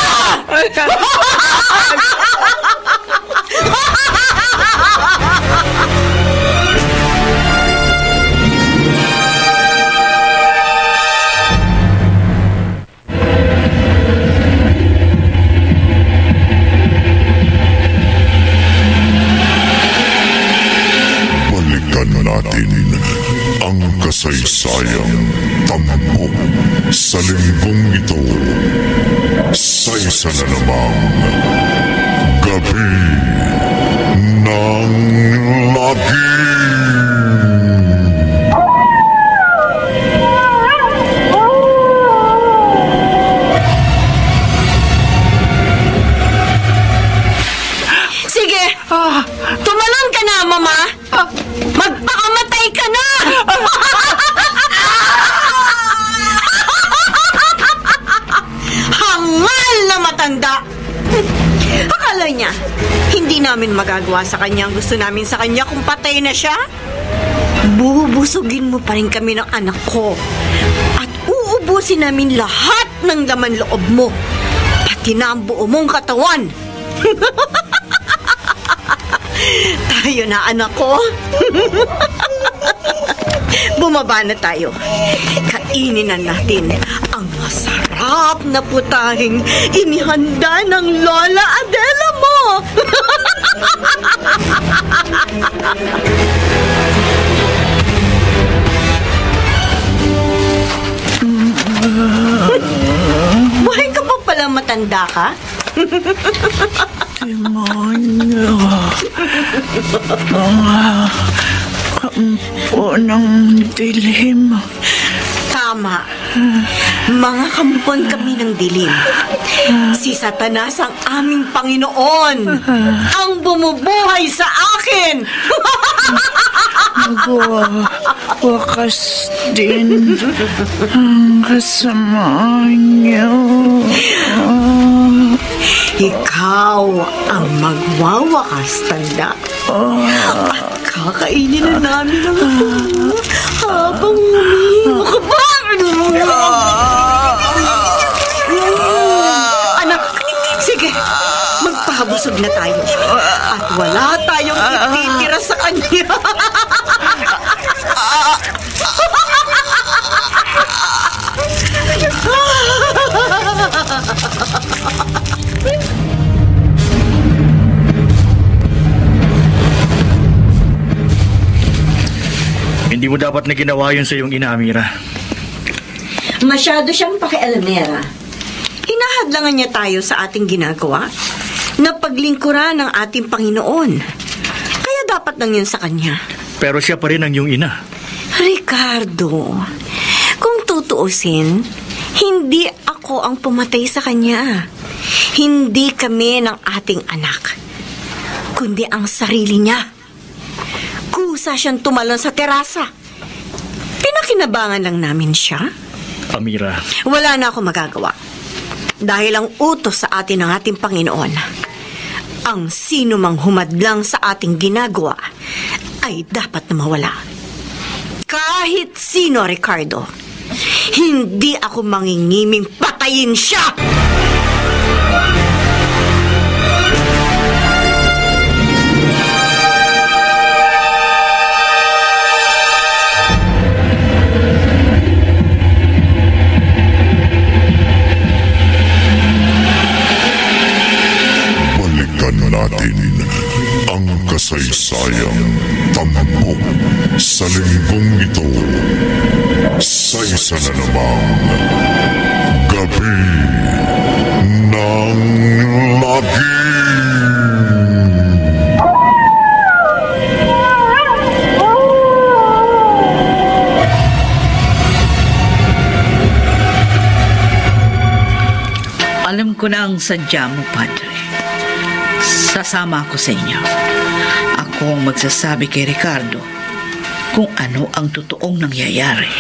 Balikan natin ang kasaysayang tampok sa linggong ito sa isa na namang Gabi ng Lagim. Sige! Tumalon ka na, Mama! Magpakamatay ka na! Hangal na matanda! Akala niya, hindi namin magagawa sa kanya ang gusto namin sa kanya kung patay na siya? Bubusugin mo pa rin kami ng anak ko. At uubusin namin lahat ng laman loob mo. Pati na ang buo mong katawan. Tayo na, anak ko. Bumaba na tayo. Kainin na natin ang masarap na putahing inihanda ng Lola Adela mo. Buhay ka pa pala, matanda ka? Demonyo. Kampo ng dilim. Tama. Mga kampon kami ng dilim. Si Satanas ang aming Panginoon. Ang bumubuhay sa akin. Wakas din ang kasamaan niyo. Ikaw ang magwawakas, tanda. At kakainin na namin ang ito habang umiiyak. Anak, sige, magpakabusog na tayo. At wala tayong ititira sa kanya. Hindi mo dapat na ginawa yun sa iyong ina, Amira. Masyado siyang pakialamera. Hinahadlangan niya tayo sa ating ginagawa na paglingkuran ng ating Panginoon. Kaya dapat lang yun sa kanya. Pero siya pa rin ang iyong ina. Ricardo, kung tutuusin, hindi ako ang pumatay sa kanya. Hindi kami ng ating anak, kundi ang sarili niya. Kusa siyang tumalon sa terasa. Pinakinabangan lang namin siya. Amira. Wala na ako magagawa. Dahil ang utos sa atin ng ating Panginoon, ang sino mang humadlang sa ating ginagawa ay dapat na mawala. Kahit sino, Ricardo, hindi ako mangingiming patayin siya! Natin ang kasaysayang tampok sa linggong ito. Sa isa na namang Gabi ng Lagim. Alam ko na ang sadya mo, Padre. Sasama ako sa inyo. Ako ang magsasabi kay Ricardo kung ano ang totoong nangyayari.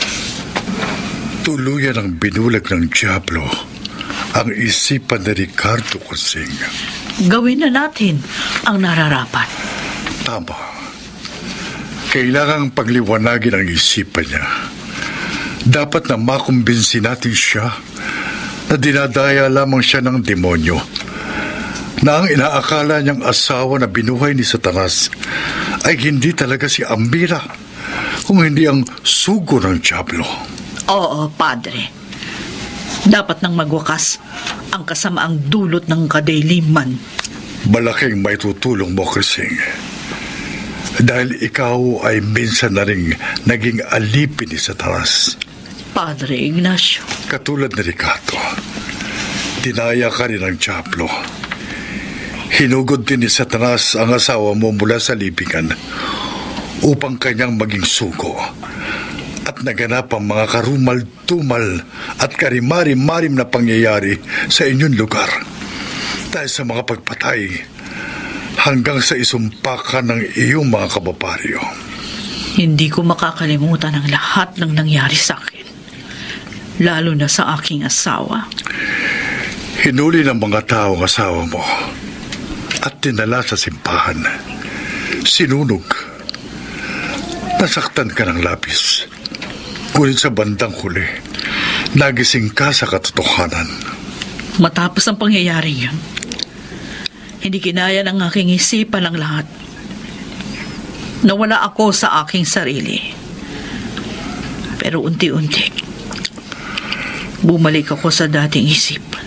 Tuluyan ang binulag ng Diablo ang isipan ni Ricardo Kusing. Gawin na natin ang nararapat. Tama. Kailangang pagliwanagin ang isipan niya. Dapat na makumbinsi natin siya na dinadaya lamang siya ng demonyo, na ang inaakala niyang asawa na binuhay ni Satanas ay hindi talaga si Amira, kung hindi ang sugo ng Diablo. Oo, Padre. Dapat nang magwakas ang kasamaang dulot ng kadiliman. Malaking may tutulong mo, Krising. Dahil ikaw ay minsan na rin naging alipin ni Satanas. Padre Ignacio. Katulad ni Ricardo, dinaya ka rin ng Diablo. Hinugod din ni Satanas ang asawa mo mula sa libingan upang kanyang maging sugo. At naganap ang mga karumal-tumal at karimari-marim na pangyayari sa inyong lugar. Dahil sa mga pagpatay hanggang sa isumpakan ng iyong mga kababaryo. Hindi ko makakalimutan ang lahat ng nangyari sa akin. Lalo na sa aking asawa. Hinuli ng mga tao ang asawa mo at dinala sa simbahan. Sinunog. Nasaktan ka ng labis. Ngunit sa bandang huli, nagising ka sa katotohanan. Matapos ang pangyayari yun, hindi kinaya ng aking isipan ang lahat. Nawala ako sa aking sarili. Pero unti-unti, bumalik ako sa dating isipan.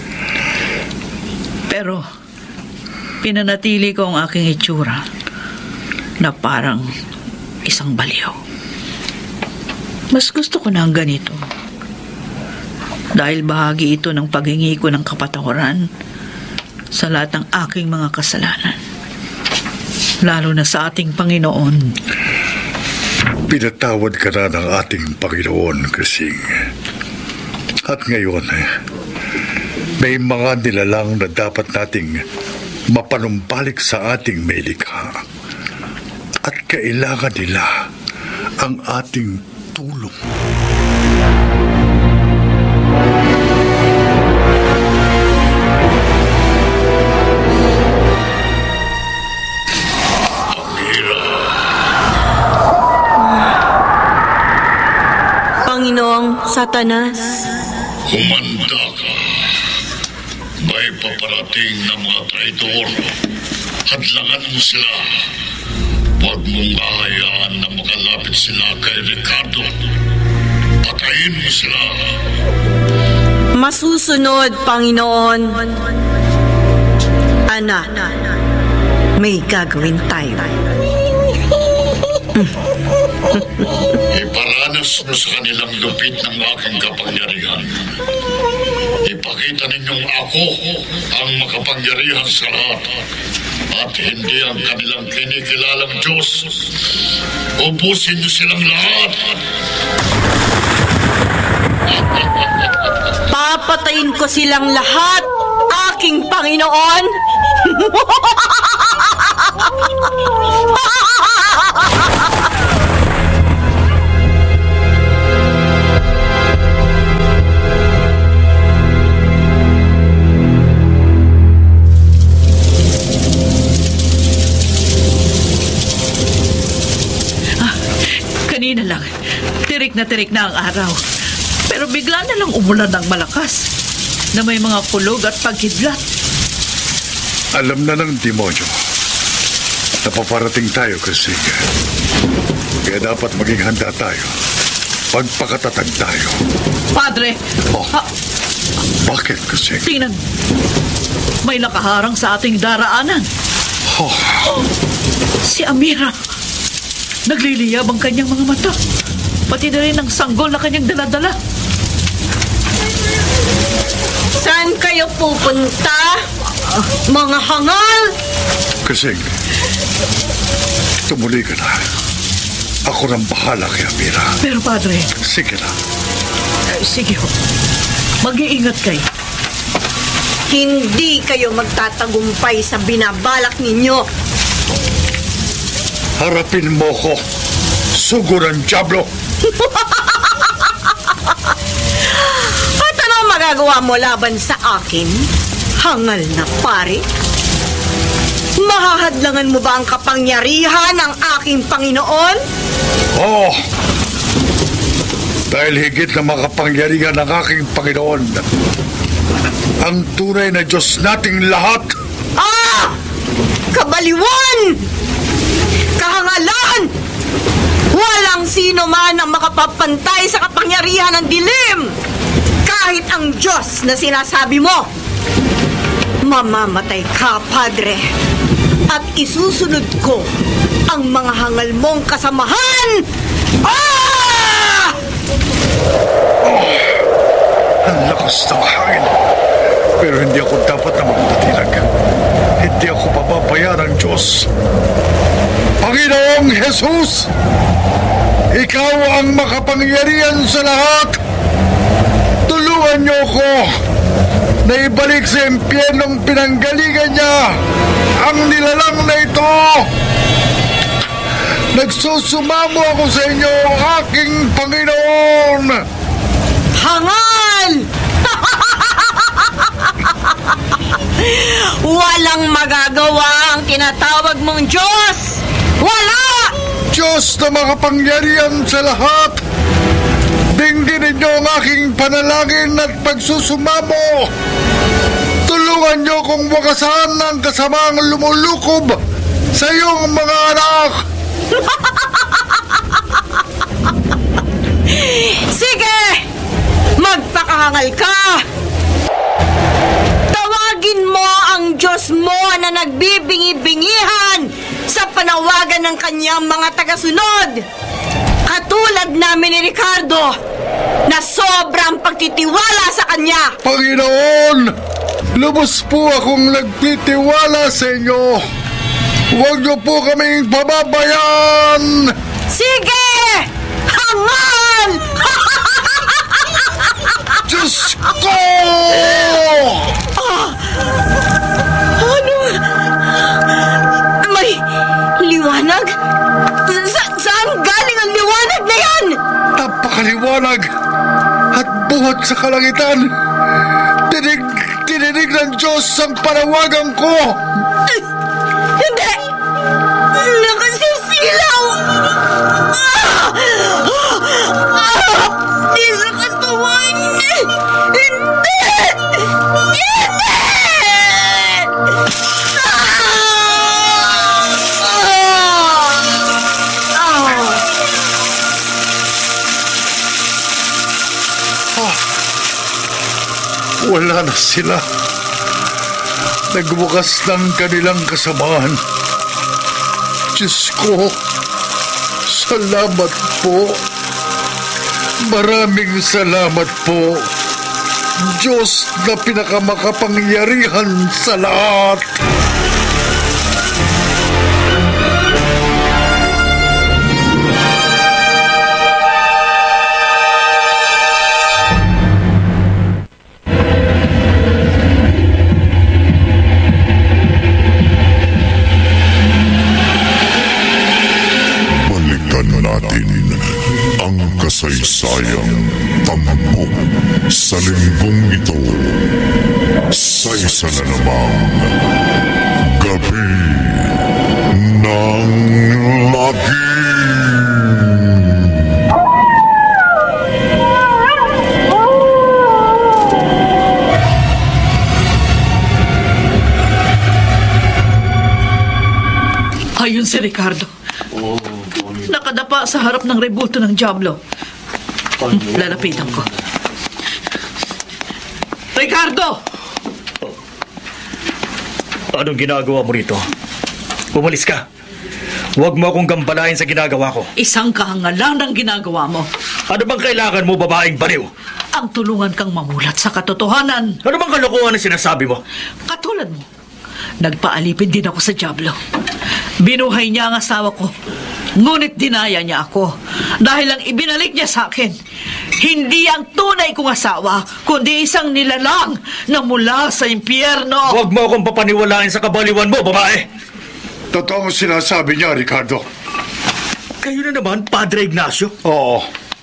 Pero pinanatili ko ang aking itsura na parang isang baliw. Mas gusto ko na ang ganito dahil bahagi ito ng paghingi ko ng kapatawaran sa lahat ng aking mga kasalanan, lalo na sa ating Panginoon. Pinatawad ka na ng ating Panginoon, Krising. At ngayon, may mga nilalang na dapat nating mapanumbalik sa ating may likha. At kailangan nila ang ating tulong. Panginoong Satanas, humanda ka. May paparating na mga traidor. Hadlangan mo sila. Huwag mong ahayaan na makalapit sila kay Ricardo. Patayin mo sila. masusunod, Panginoon. Anak, may gagawin tayo. Iparanas mo sa kanilang lupit ng aking kapangyarihan. Ipakita ninyong ako ang makapangyarihan sa lahat at hindi ang kanilang kinikilalang Diyos. Ubusin niyo silang lahat. Papatayin ko silang lahat, aking Panginoon. Kanina tirik na ang araw. Pero bigla na lang umulan ng malakas na may mga kulog at pagkidlat. Alam na ng demonyo na paparating tayo kasi. Kaya dapat maging handa tayo. Pagpakatatag tayo. Padre! Bakit kasi? Tingnan, may nakaharang sa ating daraanan. Si Amira. Nagliliyab ang kanyang mga mata. Pati na rin ang sanggol na kanyang daladala. Saan kayo pupunta? Mga hangal? Kasing, tumuli ka na. Ako nang bahala kay Amira. Pero Padre... Sige na. Sige ho. Mag-iingat kayo. Hindi kayo magtatagumpay sa binabalak ninyo. Harapin mo ko. Sugo ng Diablo. At ano magagawa mo laban sa akin? Hangal na pare? Mahahadlangan mo ba ang kapangyarihan ng aking Panginoon? Oo. Dahil higit na makapangyarihan ng aking Panginoon, ang tunay na Diyos nating lahat. Kabaliwan! Kahangalan! Walang sino man ang makapapantay sa kapangyarihan ng dilim! Kahit ang Diyos na sinasabi mo! Mamamatay ka, Padre! At isusunod ko ang mga hangal mong kasamahan! Ang lakas ng hangin. Pero hindi ako dapat na magpatilag. Hindi ako papabayaan ng Diyos. Panginoong Jesus! Ikaw ang makapangyarihan sa lahat! Tulungan niyo ko na ibalik sa impyernong pinanggalingan niya ang nilalang na ito! Nagsusumamo ako sa inyo, aking Panginoon! Hangal! Walang magagawa ang tinatawag mong Diyos! Wala! Diyos na makapangyarihan sa lahat! Dingginin niyo ang aking panalangin at pagsusumamo! Tulungan niyo kung wakasan ang kasamaang lumulukob sa iyong mga anak! Sige! Magpakahangal ka! Tawagin mo ang Diyos mo na nagbibingi-bingihan sa panawagan ng kanyang mga tagasunod. Katulad namin ni Ricardo na sobrang pagtitiwala sa kanya. Panginoon, lubos po akong nagtitiwala sa inyo. Huwag niyo po kaming pababayaan. Sige! Hangal! Diyos ko! Ano? May liwanag? Saan galing ang liwanag na yan? Napakaliwanag at buhat sa kalangitan. Tininig ng Diyos ang panawagan ko. Hindi! Nakasisilaw! Di sa katawan! Hindi! Hindi! Wala na sila. Nagbukas ng kanilang kasamahan. Diyos ko, salamat po. Maraming salamat po. Diyos na pinakamakapangyarihan sa lahat. Kasaysayang tampok sa linggong ito sa isa na namang Gabi ng Lagi. si Ricardo. Nakadapa sa harap ng rebulto ng Diablo. Lalapitan ko. Ricardo! Anong ginagawa mo rito? Umalis ka. Huwag mo akong gambalain sa ginagawa ko. Isang kahangalan ng ginagawa mo. Ano bang kailangan mo, babaeng baliw? Ang tulungan kang mamulat sa katotohanan. Ano bang kalokohan ang sinasabi mo? Katulad mo, nagpaalipin din ako sa Diablo. Binuhay niya ang asawa ko. Ngunit dinaya niya ako dahil ang ibinalik niya sa akin, hindi ang tunay kong asawa, kundi isang nilalang na mula sa impyerno. Huwag mo akong papaniwalain sa kabaliwan mo, babae. Totoo ang sinasabi niya, Ricardo. Kayo na naman, Padre Ignacio? Oo.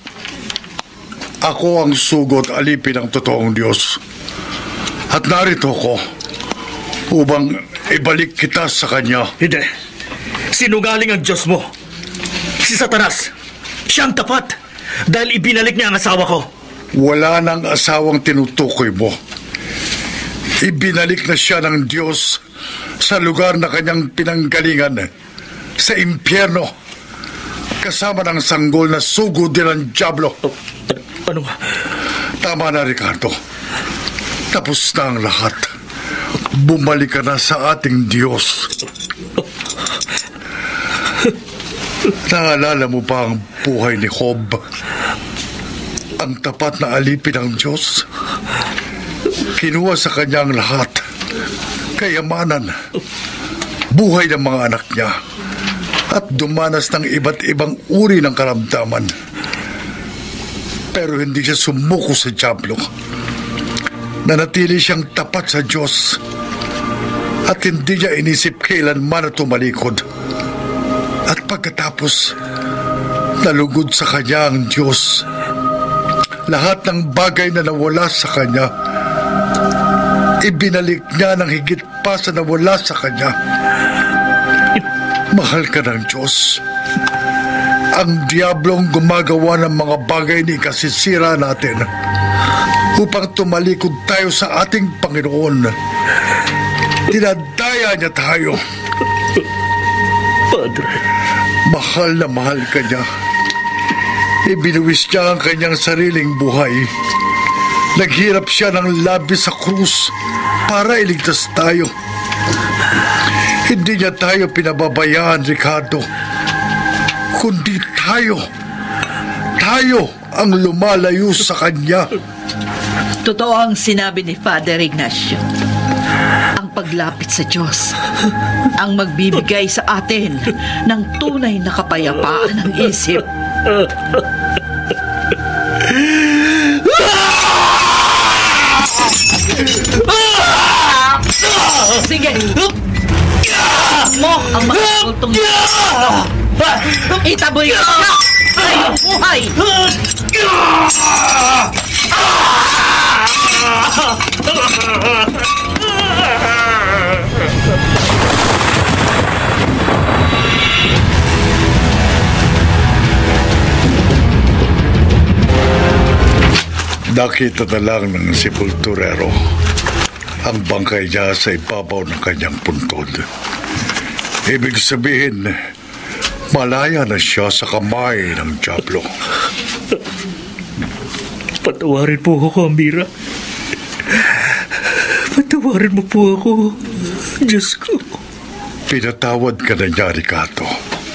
Ako ang sugot alipin ng totoong Diyos. At narito ko upang ibalik kita sa Kanya. Hindi. Sinungaling ang Diyos mo. Si Satanas. Siyang tapat dahil ibinalik niya ang asawa ko. Wala nang asawang tinutukoy mo. Ibinalik na siya ng Diyos sa lugar na kanyang pinanggalingan, sa impyerno, kasama ng sanggol na sugo din ng Diablo. Ano nga? Tama na, Ricardo. Tapos na ang lahat. Bumalik ka na sa ating Diyos. Naalala mo ba ang buhay ni Job? Ang tapat na alipin ng Diyos. Kinuha sa kanya ang lahat. Kayamanan, buhay ng mga anak niya, at dumanas ng iba't ibang uri ng karamdaman. Pero hindi siya sumuko sa Diablo. Nanatili siyang tapat sa Diyos at hindi niya inisip kailanman na tumalikod. At pagkatapos, nalugod sa kanya ang Diyos. Lahat ng bagay na nawala sa kanya, ibinalik niya ng higit pa sa nawala sa kanya. Mahal ka ng Diyos. Ang Diablong gumagawa ng mga bagay na ikasisira natin upang tumalikod tayo sa ating Panginoon. Dinadaya niya tayo. Padre, mahal na mahal ka niya. Ibinuwis niya ang kanyang sariling buhay. Naghirap siya ng labis sa krus para iligtas tayo. Hindi niya tayo pinababayaan, Ricardo, kundi tayo ang lumalayo sa kanya. Totoo ang sinabi ni Father Ignacio. Ang paglapit sa Diyos ang magbibigay sa atin ng tunay na kapayapaan ng isip. Sige, mo ang makapultong itaboy ka siya sa iyong buhay. Nakita na lang ng sepulturero ang bangkay niya sa ibabaw ng kanyang puntod. Ibig sabihin, malaya na siya sa kamay ng Diablo. Patawarin po ako, Amira. Patawarin mo po ako, Diyos ko. Pinatawad ka na niya, Ricardo.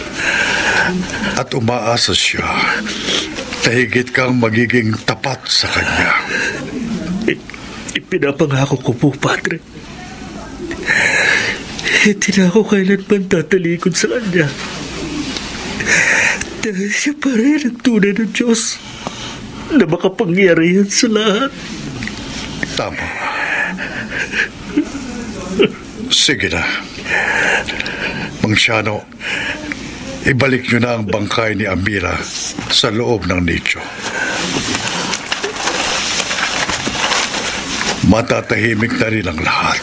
At umaasa siya na higit kang magiging tapat sa kanya. Ipinapangako ko po, Padre. Hindi na ako kailanman tatalikod sa kanya. Dahil siya pa rin ang tunay ng Diyos na makapangyarihan sa lahat. Tama. Sige na. Mang Siano, ibalik niyo na ang bangkay ni Amira sa loob ng nicho. Matatahimik na rin ang lahat.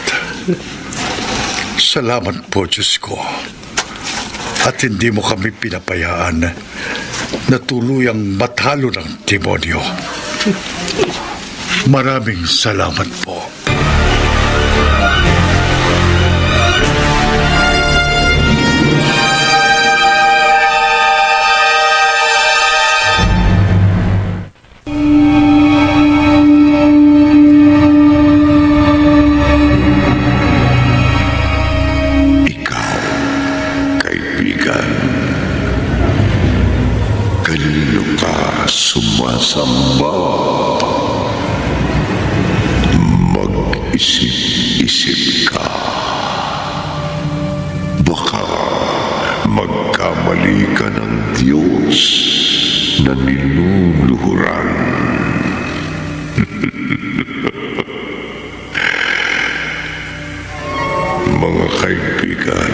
Salamat po, Diyos ko. At hindi mo kami pinapayaan na tuluyang matalo ng demonyo. Maraming salamat po. masamba. Mag-isip-isip ka. Baka magkamali ka ng Diyos na niluluhuran. Mga kaibigan,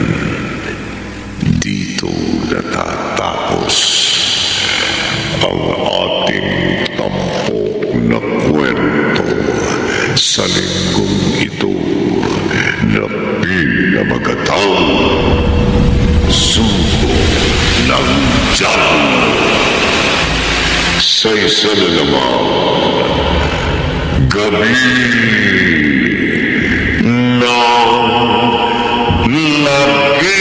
dito natatapos ang ating tampok na kwento sa linggong ito na pinamagatang Sugo ng Diablo. Sa isa na namang gabi ng lagi.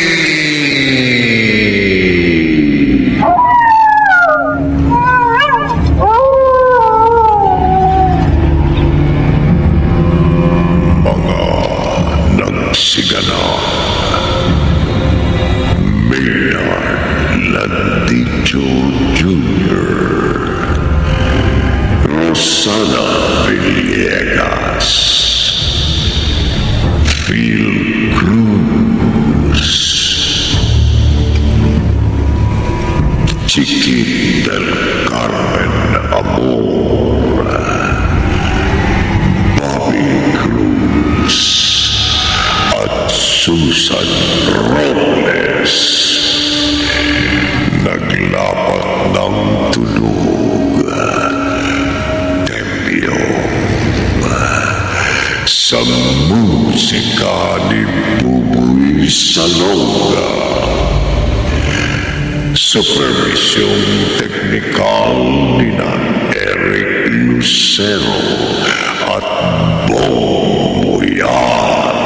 Mga nagsigana, Maynard Landicho Jr., Rosana Villegas, Phil Cruz, Chiquit del Carmen Amor, Bobby Cruz, at Susan Robles. Naglapat ng tunog, sa musika ni Buboy Salonga. Supervisyong teknikal ni Eric Lucero at Bong Boyar.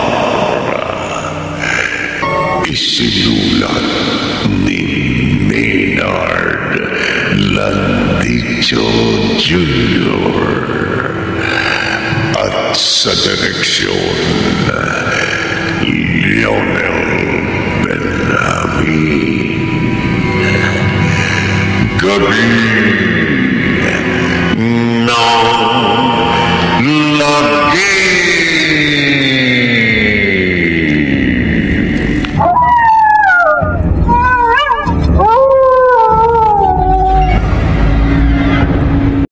Isinulat ni Maynard Landicho Jr. at sa direksyon Lionel Benjamin. Gabi